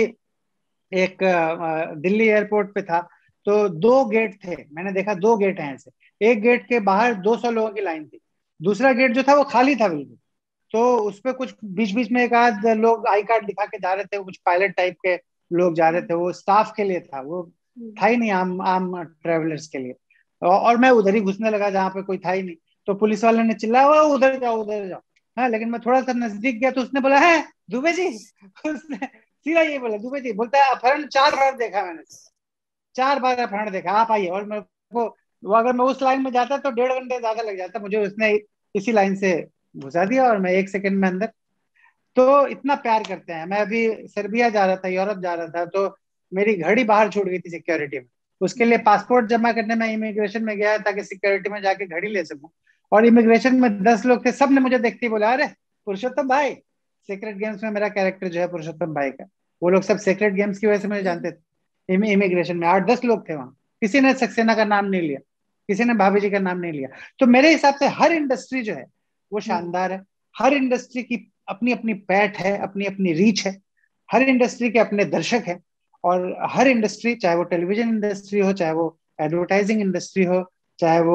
एक दिल्ली एयरपोर्ट पे था, तो 2 गेट थे, मैंने देखा 2 गेट हैं ऐसे। एक गेट के बाहर 200 लोगों की लाइन थी, दूसरा गेट जो था वो खाली था बिल्कुल। तो उस पे कुछ बीच बीच में एक आध लोग आई कार्ड दिखा के जा रहे थे, कुछ पायलट टाइप के लोग जा रहे थे, वो स्टाफ के लिए था, वो था ही नहीं आम आम ट्रेवलर्स के लिए। और मैं उधर ही घुसने लगा जहाँ पे कोई था ही नहीं। तो पुलिस वाले ने चिल्लाया, "वो उधर जाओ, उधर जाओ।" हाँ, लेकिन मैं थोड़ा सा नजदीक गया तो उसने बोला, है दुबे जी। उसने सीधा ये बोला, दुबे जी बोलता है, अपहरण 4 बार देखा मैंने, 4 बार अपहरण देखा, आप आइए। और मेरे को, वो अगर मैं उस लाइन में जाता तो 1.5 घंटे ज्यादा लग जाता मुझे, उसने इसी लाइन से घुसा दिया और मैं 1 सेकंड में अंदर। तो इतना प्यार करते हैं। मैं अभी सर्बिया जा रहा था, यूरोप जा रहा था, तो मेरी घड़ी बाहर छूट गई थी सिक्योरिटी में। उसके लिए पासपोर्ट जमा करने में इमिग्रेशन में गया ताकि सिक्योरिटी में जाके घड़ी ले सकूं। और इमिग्रेशन में 10 लोग थे, सब ने मुझे देखते ही बोला, अरे पुरुषोत्तम भाई। सीक्रेट गेम्स में मेरा कैरेक्टर जो है पुरुषोत्तम भाई का, वो लोग सब सीक्रेट गेम्स की वजह से मुझे जानते थे। इमिग्रेशन में 8-10 लोग थे वहां, किसी ने सक्सेना का नाम नहीं लिया, किसी ने भाभी जी का नाम नहीं लिया। तो मेरे हिसाब से हर इंडस्ट्री जो है वो शानदार है। हर इंडस्ट्री की अपनी अपनी पैठ है, अपनी अपनी रीच है। हर इंडस्ट्री के अपने दर्शक हैं। और हर इंडस्ट्री, चाहे वो टेलीविजन इंडस्ट्री हो, चाहे वो एडवर्टाइजिंग इंडस्ट्री हो, चाहे वो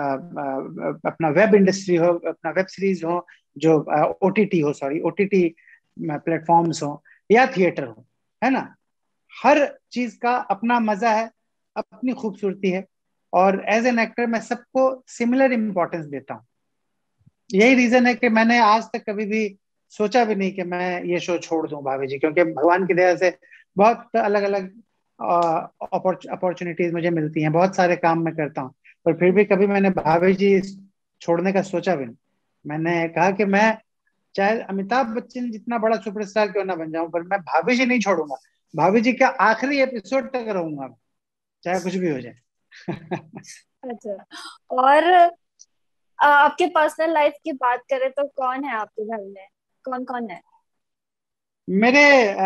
अपना वेब इंडस्ट्री हो, अपना वेब सीरीज हो, जो ओटीटी हो, सॉरी ओटीटी प्लेटफॉर्म्स हो, या थिएटर हो, है ना, हर चीज का अपना मजा है, अपनी खूबसूरती है। और एज एन एक्टर मैं सबको सिमिलर इंपॉर्टेंस देता हूँ। यही रीजन है कि मैंने आज तक कभी भी सोचा भी नहीं कि मैं ये शो छोड़ दूं भाभी जी, क्योंकि भगवान की दया से बहुत अलग अलग अपॉर्चुनिटीज मुझे मिलती हैं, बहुत सारे काम मैं करता हूँ। पर फिर भी कभी मैंने भाभी जी छोड़ने का सोचा भी नहीं। मैंने कहा कि मैं चाहे अमिताभ बच्चन जितना बड़ा सुपरस्टार क्यों ना बन जाऊं, पर मैं भाभी जी नहीं छोड़ूंगा। भाभी जी का आखिरी एपिसोड तक रहूंगा, चाहे कुछ भी हो जाए। अच्छा। और आपके पर्सनल लाइफ की बात करें तो कौन है आपके घर में, कौन कौन है? मेरे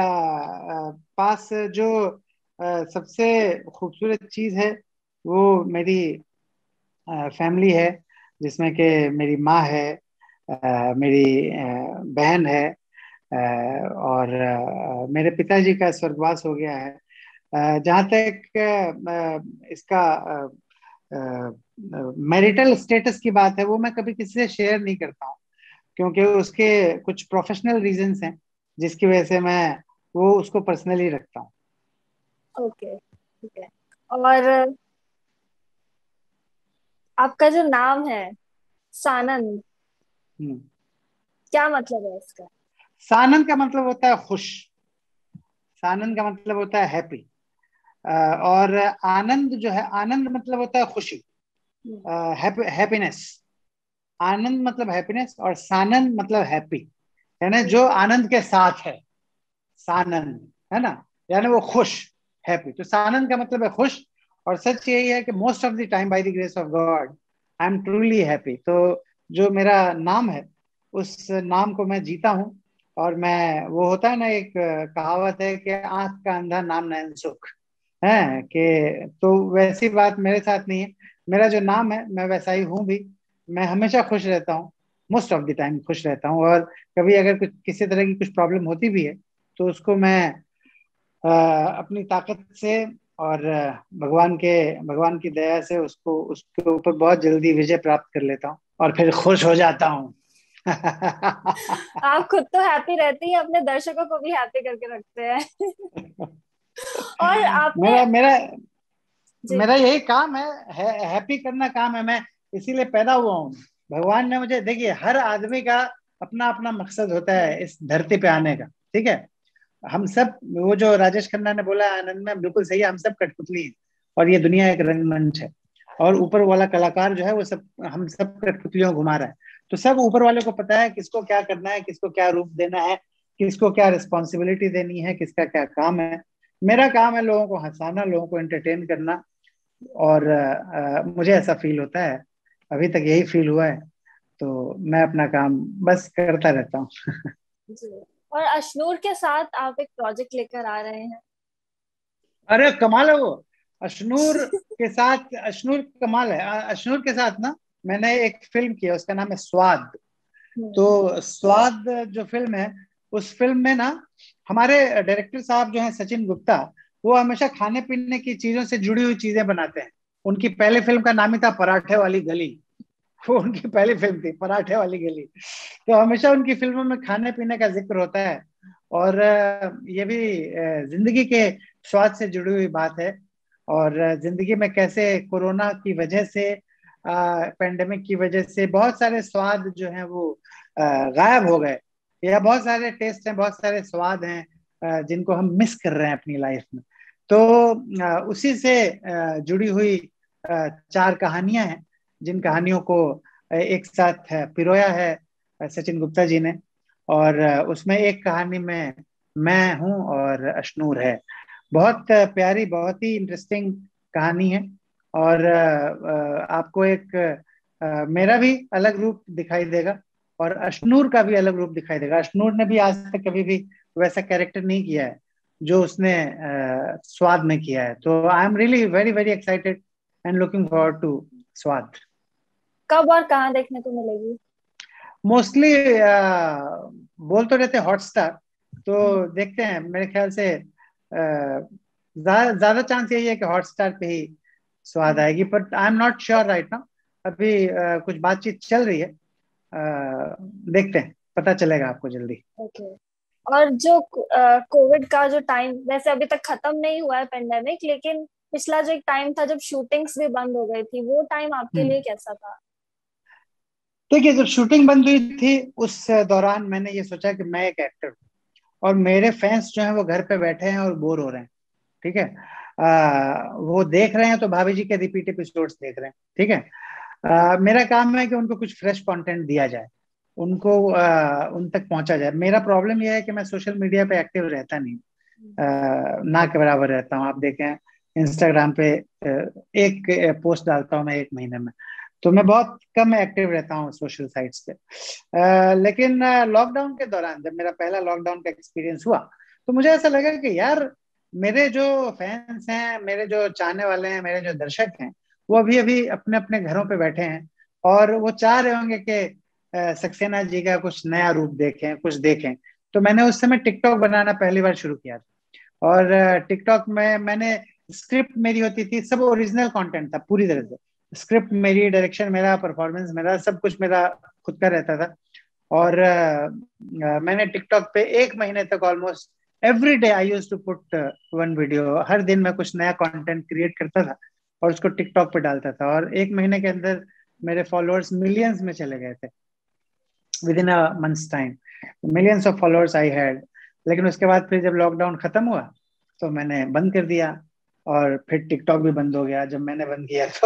पास जो सबसे खूबसूरत चीज है वो मेरी फैमिली है, जिसमें कि मेरी माँ है, मेरी बहन है, और मेरे पिताजी का स्वर्गवास हो गया है। जहाँ तक इसका मैरिटल स्टेटस की बात है, वो मैं कभी किसी से शेयर नहीं करता हूँ, क्योंकि उसके कुछ प्रोफेशनल रीजंस हैं जिसकी वजह से मैं वो उसको पर्सनली रखता हूँ। ओके, ठीक है। और आपका जो नाम है सानंद, हम्म। क्या मतलब है इसका? सानंद का मतलब होता है खुश। सानंद का मतलब होता है हैप्पी। और आनंद जो है, आनंद मतलब होता है खुशी, हम्म। हैप्पीनेस। आनंद मतलब हैप्पीनेस, और सानंद मतलब हैप्पी, यानी जो आनंद के साथ है, सानंद, है ना, यानी वो खुश, हैप्पी। तो सानंद का मतलब है खुश। और सच यही है कि most of the time by the grace of God I am truly happy. तो जो मेरा नाम है उस नाम को मैं जीता हूँ। और मैं, वो होता है ना, एक कहावत है कि आंख का अंधा नाम नयन सुख, है कि, तो वैसी बात मेरे साथ नहीं है। मेरा जो नाम है मैं वैसा ही हूँ भी। मैं हमेशा खुश रहता हूँ, मोस्ट ऑफ द टाइम खुश रहता हूँ। और कभी अगर कुछ किसी तरह की कुछ प्रॉब्लम होती भी है तो उसको मैं अपनी ताकत से और भगवान की दया से उसको उसके ऊपर बहुत जल्दी विजय प्राप्त कर लेता हूँ और फिर खुश हो जाता हूँ। आप खुद तो हैप्पी रहती हैं, अपने दर्शकों को भी हैप्पी करके रखते हैं। और आपने। मेरा मेरा जी। मेरा यही काम है, हैप्पी करना काम है। मैं इसीलिए पैदा हुआ हूँ। भगवान ने मुझे, देखिए, हर आदमी का अपना अपना मकसद होता है इस धरती पे आने का, ठीक है। हम सब, वो जो राजेश खन्ना ने बोला आनंद में, बिल्कुल सही है, हम सब कठपुतली हैं और ये दुनिया एक रंगमंच है। और ऊपर वाला कलाकार जो है वो सब, हम सब कठपुतलियों को घुमा रहा है। तो सब ऊपर वाले को पता है किसको क्या करना है, किसको क्या रूप देना है, किसको क्या रिस्पॉन्सिबिलिटी देनी है, किसका क्या काम है। मेरा काम है लोगों को हंसाना, लोगों को एंटरटेन करना। और मुझे ऐसा फील होता है, अभी तक यही फील हुआ है। तो मैं अपना काम बस करता रहता हूँ। जी। और अशनूर के साथ आप एक प्रोजेक्ट लेकर आ रहे हैं। अरे कमाल है वो। अशनूर कमाल है। अशनूर के साथ ना मैंने एक फिल्म की है, उसका नाम है स्वाद। हम्म। तो स्वाद जो फिल्म है, उस फिल्म में ना हमारे डायरेक्टर साहब जो हैं सचिन गुप्ता, वो हमेशा खाने पीने की चीजों से जुड़ी हुई चीजें बनाते हैं। उनकी पहली फिल्म का नाम ही था पराठे वाली गली। वो उनकी पहली फिल्म थी, पराठे वाली गली। तो हमेशा उनकी फिल्मों में खाने पीने का जिक्र होता है। और ये भी जिंदगी के स्वाद से जुड़ी हुई बात है। और जिंदगी में कैसे कोरोना की वजह से, पेंडेमिक की वजह से बहुत सारे स्वाद जो हैं वो गायब हो गए। या बहुत सारे टेस्ट हैं, बहुत सारे स्वाद हैं जिनको हम मिस कर रहे हैं अपनी लाइफ में। तो उसी से जुड़ी हुई चार कहानियां हैं, जिन कहानियों को एक साथ पिरोया है सचिन गुप्ता जी ने। और उसमें एक कहानी में मैं हूँ और अशनूर है। बहुत प्यारी, बहुत ही इंटरेस्टिंग कहानी है। और आपको एक मेरा भी अलग रूप दिखाई देगा और अशनूर का भी अलग रूप दिखाई देगा। अशनूर ने भी आज तक कभी भी वैसा कैरेक्टर नहीं किया है जो उसने स्वाद में किया है। तो I am really very very excited and looking forward to Swaad. कब और कहाँ देखने को मिलेगी? मोस्टली बोल तो रहते हॉटस्टार। तो हम्म। देखते हैं, मेरे ख्याल से ज्यादा ज्यादा चांस यही है कि हॉटस्टार पे ही स्वाद हम्म। आएगी, but I am not sure right now. अभी कुछ बातचीत चल रही है। देखते हैं, पता चलेगा आपको जल्दी। ओके। और जो कोविड का जो टाइम, वैसे अभी तक खत्म नहीं हुआ है पेंडेमिक, लेकिन पिछला जो एक टाइम था जब शूटिंग्स भी बंद हो गई थी, वो टाइम आपके लिए हम्म। कैसा था? देखिए, जब शूटिंग बंद हुई थी उस दौरान मैंने ये सोचा कि मैं एक एक्टर हूँ और मेरे फैंस जो हैं वो घर पे बैठे हैं और बोर हो रहे हैं, ठीक है। वो देख रहे हैं तो भाभी जी के रिपीट एपिसोड्स देख रहे हैं, ठीक है। मेरा काम है कि उनको कुछ फ्रेश कंटेंट दिया जाए, उनको उन तक पहुंचा जाए। मेरा प्रॉब्लम यह है कि मैं सोशल मीडिया पे एक्टिव रहता नहीं, ना के बराबर रहता हूँ। आप देखें इंस्टाग्राम पे एक पोस्ट डालता हूँ मैं एक महीने में। तो मैं बहुत कम एक्टिव रहता हूँ सोशल साइट्स पे। लेकिन लॉकडाउन के दौरान जब मेरा पहला लॉकडाउन का एक्सपीरियंस हुआ, तो मुझे ऐसा लगा कि यार, मेरे जो फैंस हैं, मेरे जो चाहने वाले हैं, मेरे जो दर्शक हैं, वो अभी अभी अपने अपने घरों पे बैठे हैं और वो चाह रहे होंगे कि सक्सेना जी का कुछ नया रूप देखें, कुछ देखें। तो मैंने उस समय टिकटॉक बनाना पहली बार शुरू किया था। और टिकटॉक में मैंने, स्क्रिप्ट मेरी होती थी, सब ओरिजिनल कंटेंट था पूरी तरह से। स्क्रिप्ट मेरी, डायरेक्शन मेरा, परफॉर्मेंस मेरा, सब कुछ मेरा खुद का रहता था। और मैंने टिकटॉक पे एक महीने तक almost every day I use to put one video. हर दिन मैं कुछ नया कंटेंट क्रिएट करता था और उसको टिकटॉक पे डालता था। और एक महीने के अंदर मेरे फॉलोअर्स मिलियंस में चले गए थे, within a months time. Millions of followers I had. लेकिन उसके बाद फिर जब लॉकडाउन खत्म हुआ तो मैंने बंद कर दिया और फिर टिकटॉक भी बंद हो गया जब मैंने बंद किया तो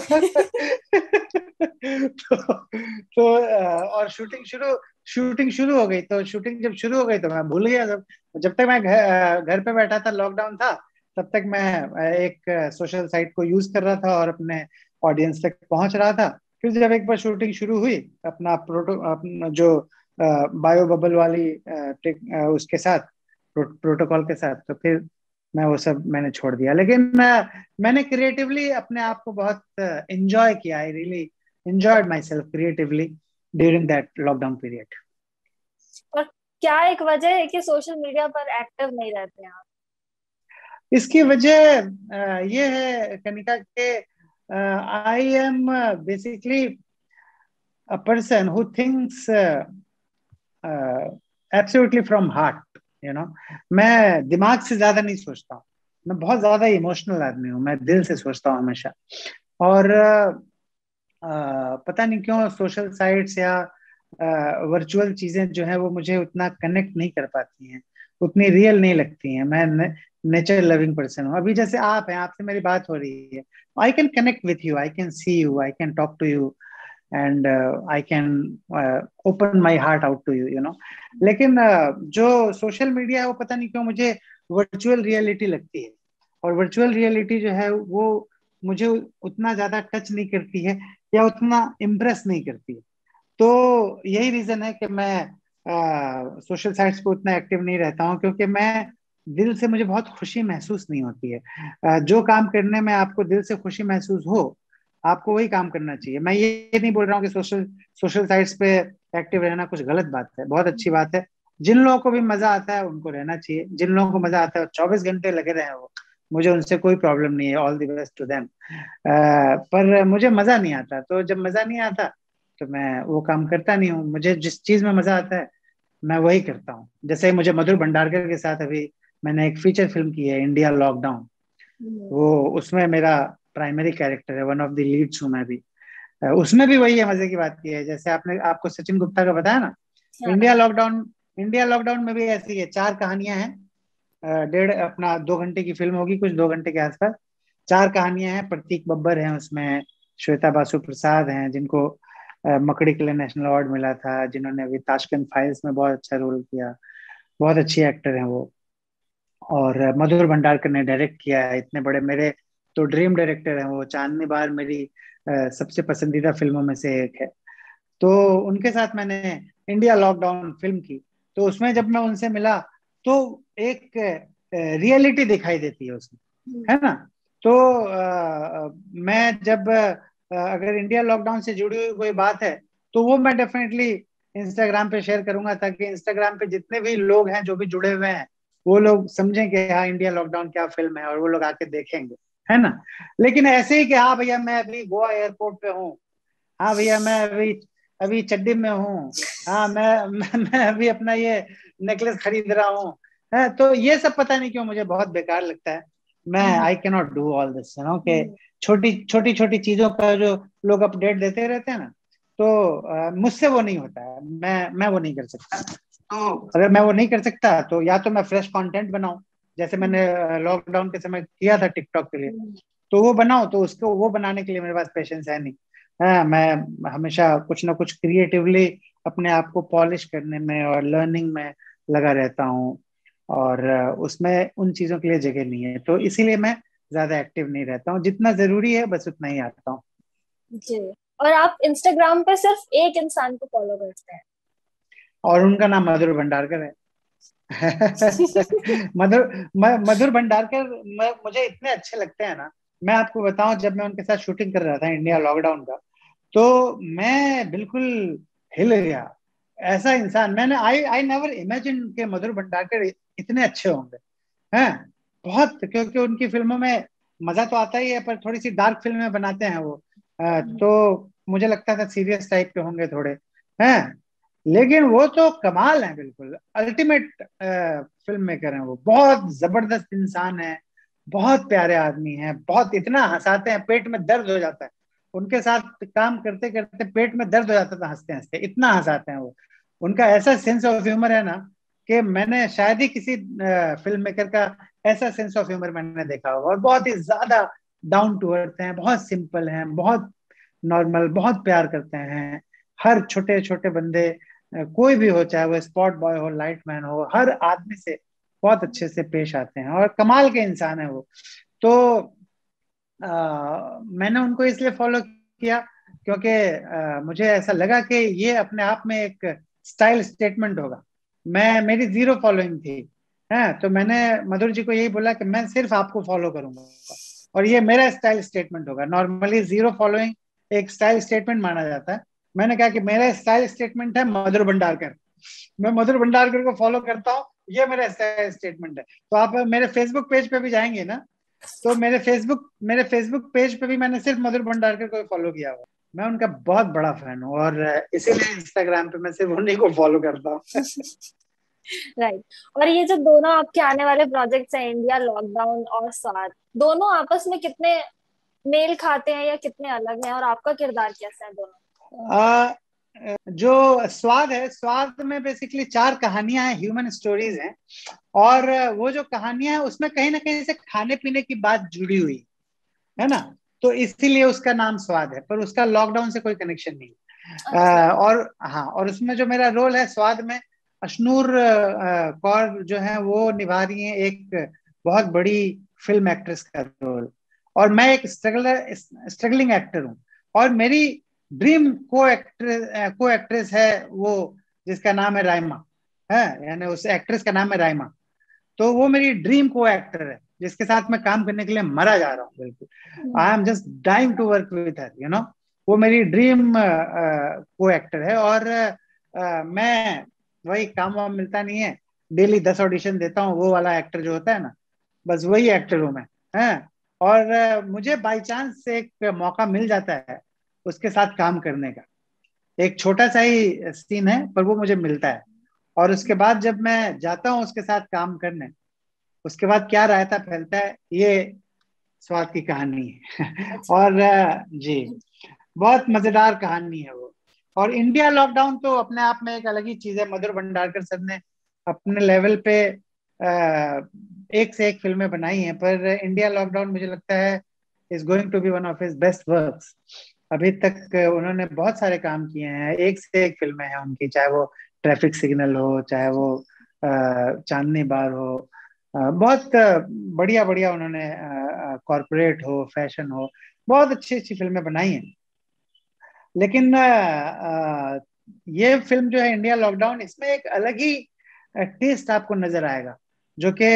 और शूटिंग शुरू हो गई। तो शूटिंग जब शुरू हो गई तो मैं भूल गया। जब जब तक मैं घर पे बैठा था, लॉकडाउन था, तब तक मैं एक सोशल साइट को यूज कर रहा था और अपने ऑडियंस तक पहुंच रहा था। फिर जब एक बार शूटिंग शुरू हुई अपना जो बायो बबल वाली उसके साथ, प्रोटोकॉल के साथ, तो फिर मैं वो सब मैंने छोड़ दिया। लेकिन मैंने क्रिएटिवली अपने आप को बहुत एंजॉय किया। I really enjoyed myself creatively during that lockdown period. और क्या एक वजह है कि सोशल मीडिया पर एक्टिव नहीं रहते हैं आप? इसकी वजह ये है कनिका के, I am basically a person who thinks absolutely from heart, you know. मैं दिमाग से ज्यादा नहीं सोचता हूँ, मैं बहुत ज्यादा इमोशनल आदमी हूँ, मैं दिल से सोचता हूँ हमेशा। और पता नहीं क्यों सोशल साइट्स या वर्चुअल चीजें जो है वो मुझे उतना कनेक्ट नहीं कर पाती हैं, उतनी रियल नहीं लगती हैं। मैं नेचर लविंग पर्सन हूँ। अभी जैसे आप हैं, आपसे मेरी बात हो रही है, I can connect with you, I can see you, I can talk to you, and I can open my heart out to you, you know. लेकिन जो सोशल मीडिया है वो पता नहीं क्यों मुझे वर्चुअल रियलिटी लगती है, और वर्चुअल रियलिटी जो है वो मुझे उतना ज्यादा टच नहीं करती है या उतना इम्प्रेस नहीं करती है। तो यही रीजन है कि मैं सोशल साइट्स पे उतना एक्टिव नहीं रहता हूँ, क्योंकि मैं दिल से मुझे बहुत खुशी महसूस नहीं होती है। जो काम करने में आपको दिल से खुशी महसूस हो, आपको वही काम करना चाहिए। मैं ये नहीं बोल रहा हूँ कि सोशल सोशल साइट्स पे एक्टिव रहना कुछ गलत बात है, बहुत अच्छी बात है। जिन लोगों को भी मजा आता है उनको रहना चाहिए, जिन लोगों को मजा आता है 24 घंटे लगे रहे वो, मुझे उनसे कोई प्रॉब्लम नहीं है, all the best to them. पर मुझे मजा नहीं आता, तो जब मजा नहीं आता तो मैं वो काम करता नहीं हूँ। मुझे जिस चीज में मजा आता है मैं वही करता हूँ। जैसे मुझे मधुर भंडारकर के साथ अभी मैंने एक फीचर फिल्म की है, इंडिया लॉकडाउन। वो उसमें मेरा प्राइमरी कैरेक्टर है, वन ऑफ द लीड्स हूँ मैं भी। उसमें भी वही है, मजे की बात की है, जैसे आपने आपको सचिन गुप्ता का बताया ना। इंडिया हाँ। लॉकडाउन, इंडिया लॉकडाउन में भी ऐसी है, 4 कहानियां हैं। डेढ़ अपना 2 घंटे की फिल्म होगी, कुछ 2 घंटे के आसपास। 4 कहानियां हैं, प्रतीक बब्बर हैं उसमें, श्वेता बासु प्रसाद हैं जिनको मकड़ी के लिए नेशनल अवार्ड मिला था, जिन्होंने अभी ताशकंद फाइल्स में बहुत अच्छा रोल किया, बहुत अच्छी एक्टर हैं वो। और मधुर भंडारकर ने डायरेक्ट किया है, इतने बड़े मेरे तो ड्रीम डायरेक्टर हैं वो। चांदनी बार मेरी सबसे पसंदीदा फिल्मों में से एक है। तो उनके साथ मैंने इंडिया लॉकडाउन फिल्म की। तो उसमें जब मैं उनसे मिला तो एक रियलिटी दिखाई देती है उसमें, है ना। तो मैं जब अगर इंडिया लॉकडाउन से जुड़ी हुई कोई बात है तो वो मैं डेफिनेटली इंस्टाग्राम पे शेयर करूंगा, ताकि इंस्टाग्राम पे जितने भी लोग हैं जो भी जुड़े हुए हैं वो लोग समझें कि हाँ इंडिया लॉकडाउन क्या फिल्म है, और वो लोग आके देखेंगे, है ना। लेकिन ऐसे ही कि हाँ भैया मैं अभी गोवा एयरपोर्ट पे हूँ, हाँ भैया मैं अभी अभी चड्डी में हूँ, हाँ मैं अभी अपना ये नेकलेस खरीद रहा हूँ, है। तो ये सब पता नहीं क्यों मुझे बहुत बेकार लगता है। मैं I can not do all this, you know, कि छोटी छोटी छोटी चीजों का जो लोग अपडेट देते रहते हैं ना, तो मुझसे वो नहीं होता है, मैं वो नहीं कर सकता। तो अगर मैं वो नहीं कर सकता तो या तो मैं फ्रेश कंटेंट बनाऊं, जैसे मैंने लॉकडाउन के समय किया था टिकटॉक के लिए, तो वो बनाओ। तो उसको वो बनाने के लिए मेरे पास पेशेंस है नहीं। हाँ, मैं हमेशा कुछ ना कुछ क्रिएटिवली अपने आप को पॉलिश करने में और लर्निंग में लगा रहता हूँ, और उसमें उन चीजों के लिए जगह नहीं है, तो इसीलिए मैं ज्यादा एक्टिव नहीं रहता हूँ। जितना जरूरी है बस उतना ही आता हूँ। जी। और आप इंस्टाग्राम पे सिर्फ एक इंसान को फॉलो करते हैं? और उनका नाम मधुर भंडारकर है। मधुर मधुर भंडारकर मुझे इतने अच्छे लगते हैं ना। मैं आपको बताऊं, जब मैं उनके साथ शूटिंग कर रहा था इंडिया लॉकडाउन का, तो मैं बिल्कुल हिल गया। ऐसा इंसान मैंने आई आई नेवर इमेजिन के मधुर भंडारकर इतने अच्छे होंगे, हैं। बहुत, क्योंकि उनकी फिल्मों में मजा तो आता ही है, पर थोड़ी सी डार्क फिल्में बनाते हैं वो। तो मुझे लगता था सीरियस टाइप के होंगे थोड़े, हैं। लेकिन वो तो कमाल है, बिल्कुल अल्टीमेट फिल्म मेकर हैं वो, बहुत जबरदस्त इंसान है, बहुत प्यारे आदमी हैं, बहुत इतना हंसाते हैं पेट में दर्द हो जाता है। उनके साथ काम करते करते पेट में दर्द हो जाता था हंसते हंसते, इतना हंसाते हैं वो। उनका ऐसा सेंस ऑफ ह्यूमर है ना, कि मैंने शायद ही किसी फिल्म मेकर का ऐसा सेंस ऑफ ह्यूमर मैंने देखा होगा। और बहुत ही ज्यादा डाउन टू अर्थ हैं, बहुत सिंपल हैं, बहुत नॉर्मल, बहुत प्यार करते हैं हर छोटे छोटे बंदे, कोई भी हो, चाहे वो स्पॉट बॉय हो, लाइट मैन हो, हर आदमी से बहुत अच्छे से पेश आते हैं, और कमाल के इंसान है वो। तो मैंने उनको इसलिए फॉलो किया क्योंकि मुझे ऐसा लगा कि ये अपने आप में एक स्टाइल स्टेटमेंट होगा। मैं मेरी जीरो फॉलोइंग थी, है। तो मैंने मधुर जी को यही बोला कि मैं सिर्फ आपको फॉलो करूंगा, और ये मेरा स्टाइल स्टेटमेंट होगा। नॉर्मली जीरो फॉलोइंग एक स्टाइल स्टेटमेंट माना जाता है। मैंने कहा कि मेरा स्टाइल स्टेटमेंट है मधुर भंडारकर, मैं मधुर भंडारकर को फॉलो करता हूँ, ये मेरा स्टाइल स्टेटमेंट है। तो आप मेरे फेसबुक पेज पे भी जाएंगे ना, तो मेरे फेसबुक पेज पे भी मैंने सिर्फ मधुर भंडारकर को फॉलो किया हुआ। मैं उनका बहुत बड़ा फैन हूँ, और इसीलिए इंस्टाग्राम पे मैं सिर्फ उन्हीं को फॉलो करता हूँ। राइट। और ये जो दोनों आपके आने वाले प्रोजेक्ट्स हैं, इंडिया लॉकडाउन और स्वाद, दोनों आपस में कितने मेल खाते हैं या कितने अलग हैं, और आपका किरदार कैसा है दोनों? आ, जो स्वाद है, स्वाद में बेसिकली 4 कहानियां हैं, ह्यूमन स्टोरीज हैं। और वो जो कहानियां हैं उसमें कहीं ना कहीं से खाने पीने की बात जुड़ी हुई है ना, तो इसीलिए उसका नाम स्वाद है, पर उसका लॉकडाउन से कोई कनेक्शन नहीं। अच्छा। और हाँ, और उसमें जो मेरा रोल है स्वाद में, अशनूर कौर जो है वो निभा रही है एक बहुत बड़ी फिल्म एक्ट्रेस का रोल, और मैं एक स्ट्रगलिंग एक्टर हूँ। और मेरी ड्रीम को एक्ट्रेस है वो, जिसका नाम है राइमा, है, यानी उस एक्ट्रेस का नाम है राइमा। तो वो मेरी ड्रीम को एक्टर है, जिसके साथ मैं काम करने के लिए मरा जा रहा हूँ बिल्कुल। I am just dying to work with her, you know. वो मेरी ड्रीम को एक्टर है, और मैं, वही काम वाम मिलता नहीं है, डेली 10 ऑडिशन देता हूँ, वो वाला एक्टर जो होता है ना, बस वही एक्टर हूँ मैं। है, और मुझे बाई चांस एक मौका मिल जाता है उसके साथ काम करने का। एक छोटा सा ही सीन है, पर वो मुझे मिलता है, और उसके बाद जब मैं जाता हूँ उसके साथ काम करने, उसके बाद क्या रायता फैलता है, ये स्वाद की कहानी है। अच्छा। और जी, बहुत मजेदार कहानी है वो। और इंडिया लॉकडाउन तो अपने आप में एक अलग ही चीज है। मधुर भंडारकर सर ने अपने लेवल पे एक से एक फिल्में बनाई हैं, पर इंडिया लॉकडाउन मुझे लगता है is going to be one of his best works. अभी तक उन्होंने बहुत सारे काम किए हैं, एक से एक फिल्में हैं उनकी, चाहे वो ट्रैफिक सिग्नल हो, चाहे वो चांदनी बार हो, बहुत बढ़िया बढ़िया उन्होंने, कॉरपोरेट हो, फैशन हो, बहुत अच्छी अच्छी फिल्में बनाई हैं। लेकिन ये फिल्म जो है इंडिया लॉकडाउन, इसमें एक अलग ही टेस्ट आपको नजर आएगा, जो कि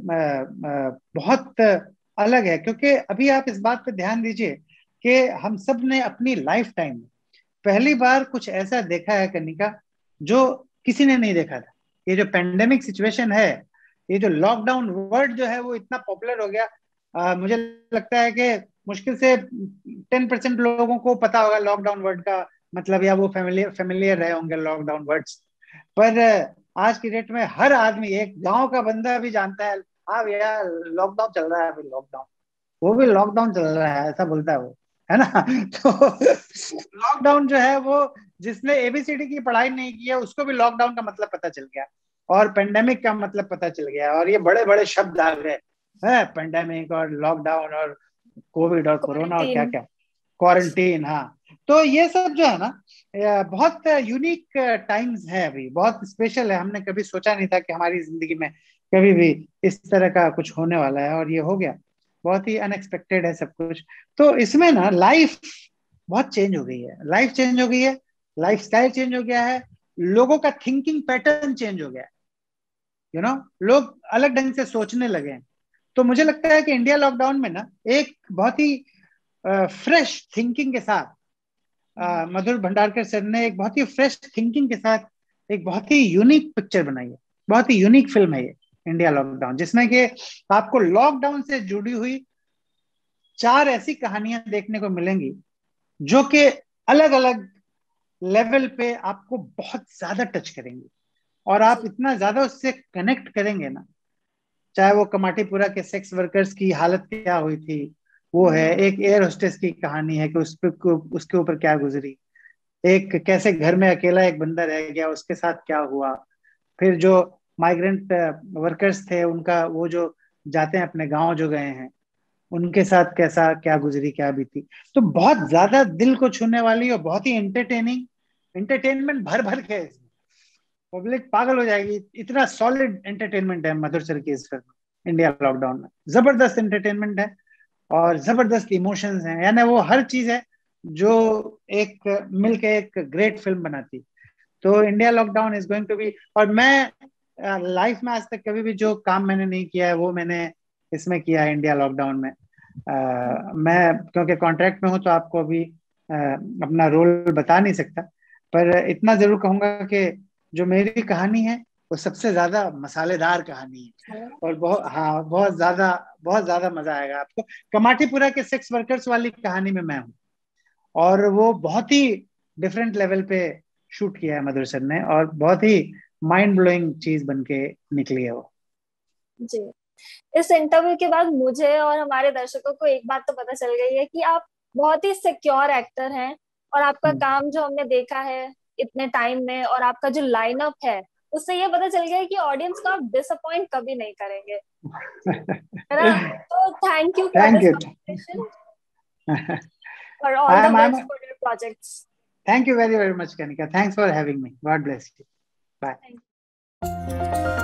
बहुत अलग है। क्योंकि अभी आप इस बात पे ध्यान दीजिए कि हम सब ने अपनी लाइफ टाइम में पहली बार कुछ ऐसा देखा है कनिका, जो किसी ने नहीं देखा था। ये जो पेंडेमिक सिचुएशन है, ये जो लॉकडाउन वर्ड जो है वो इतना पॉपुलर हो गया। मुझे लगता है कि मुश्किल से 10% लोगों को पता होगा लॉकडाउन वर्ड का मतलब, या वो फेमिलियर फेमिलियर रहे होंगे लॉकडाउन वर्ड्स। पर आज की डेट में हर आदमी, एक गांव का बंदा भी जानता है, हाँ भैया लॉकडाउन चल रहा है, अभी लॉकडाउन, वो भी लॉकडाउन चल रहा है, ऐसा बोलता है वो, है ना। तो लॉकडाउन जो है वो, जिसने एबीसीडी की पढ़ाई नहीं की है उसको भी लॉकडाउन का मतलब पता चल गया, और पेंडेमिक का मतलब पता चल गया, और ये बड़े बड़े शब्द आ गए है, पेंडेमिक और लॉकडाउन और कोविड और कोरोना और क्या क्वारंटीन। क्या, क्वारंटीन, हाँ। तो ये सब जो है ना, बहुत यूनिक टाइम्स है, अभी बहुत स्पेशल है। हमने कभी सोचा नहीं था कि हमारी जिंदगी में कभी भी इस तरह का कुछ होने वाला है, और ये हो गया। बहुत ही अनएक्सपेक्टेड है सब कुछ। तो इसमें ना लाइफ बहुत चेंज हो गई है, लाइफ चेंज हो गई है, लाइफ स्टाइल चेंज हो गया है, लोगों का थिंकिंग पैटर्न चेंज हो गया है, यू नो, लोग अलग ढंग से सोचने लगे हैं। तो मुझे लगता है कि इंडिया लॉकडाउन में ना एक बहुत ही फ्रेश थिंकिंग के साथ, मधुर भंडारकर सर ने एक बहुत ही फ्रेश थिंकिंग के साथ एक बहुत ही यूनिक पिक्चर बनाई है, बहुत ही यूनिक फिल्म है ये इंडिया लॉकडाउन, जिसमें कि आपको लॉकडाउन से जुड़ी हुई 4 ऐसी कहानियां देखने को मिलेंगी, जो कि अलग अलग लेवल पे आपको बहुत ज्यादा टच करेंगी, और आप जी। इतना ज्यादा उससे कनेक्ट करेंगे ना। चाहे वो कमाटीपुरा के सेक्स वर्कर्स की हालत क्या हुई थी, वो है, एक एयर होस्टेस की कहानी है कि उस पे उसके ऊपर क्या गुजरी, एक कैसे घर में अकेला एक बंदा रह गया, उसके साथ क्या हुआ, फिर जो माइग्रेंट वर्कर्स थे उनका, वो जो जाते हैं अपने गांव जो गए हैं, उनके साथ कैसा क्या गुजरी, क्या बीती। तो बहुत ज्यादा दिल को छूने वाली और बहुत ही एंटरटेनिंग, एंटरटेनमेंट भर भर के है इसमें। पब्लिक पागल हो जाएगी, इतना सॉलिड एंटरटेनमेंट है मधुर सर की इस फिल्म इंडिया लॉकडाउन में। जबरदस्त एंटरटेनमेंट है, और जबरदस्त इमोशंस हैं, यानी वो हर चीज है जो एक मिलके एक ग्रेट फिल्म बनाती। तो India lockdown is going to be, और मैं लाइफ में आज तक कभी भी जो काम मैंने नहीं किया है वो मैंने इसमें किया है इंडिया लॉकडाउन में। मैं क्योंकि कॉन्ट्रैक्ट में हूँ तो आपको अभी अपना रोल बता नहीं सकता, पर इतना जरूर कहूंगा कि जो मेरी कहानी है वो सबसे ज्यादा मसालेदार कहानी है, और बहुत, हाँ, बहुत ज्यादा मजा आएगा आपको। कमाटीपुरा के सेक्स वर्कर्स वाली कहानी में मैं हूँ, और वो बहुत ही डिफरेंट लेवल पे शूट किया है मधुर सर ने, और बहुत ही माइंड ब्लोइंग चीज बन के निकली है वो। जी। इस इंटरव्यू के बाद मुझे और हमारे दर्शकों को एक बात तो पता चल गई है कि आप बहुत ही सिक्योर एक्टर हैं, और आपका हम्म। काम जो हमने देखा है इतने टाइम में, और आपका जो लाइनअप है, उससे ये पता चल गया है कि ऑडियंस को आप डिसअपॉइंट कभी नहीं करेंगे, है ना? तो thank you for thank this you. Conversation, और all the I'm best for your projects. Thank you very, very much, Kanika. Thanks for having me. God bless you. Bye. Thank you.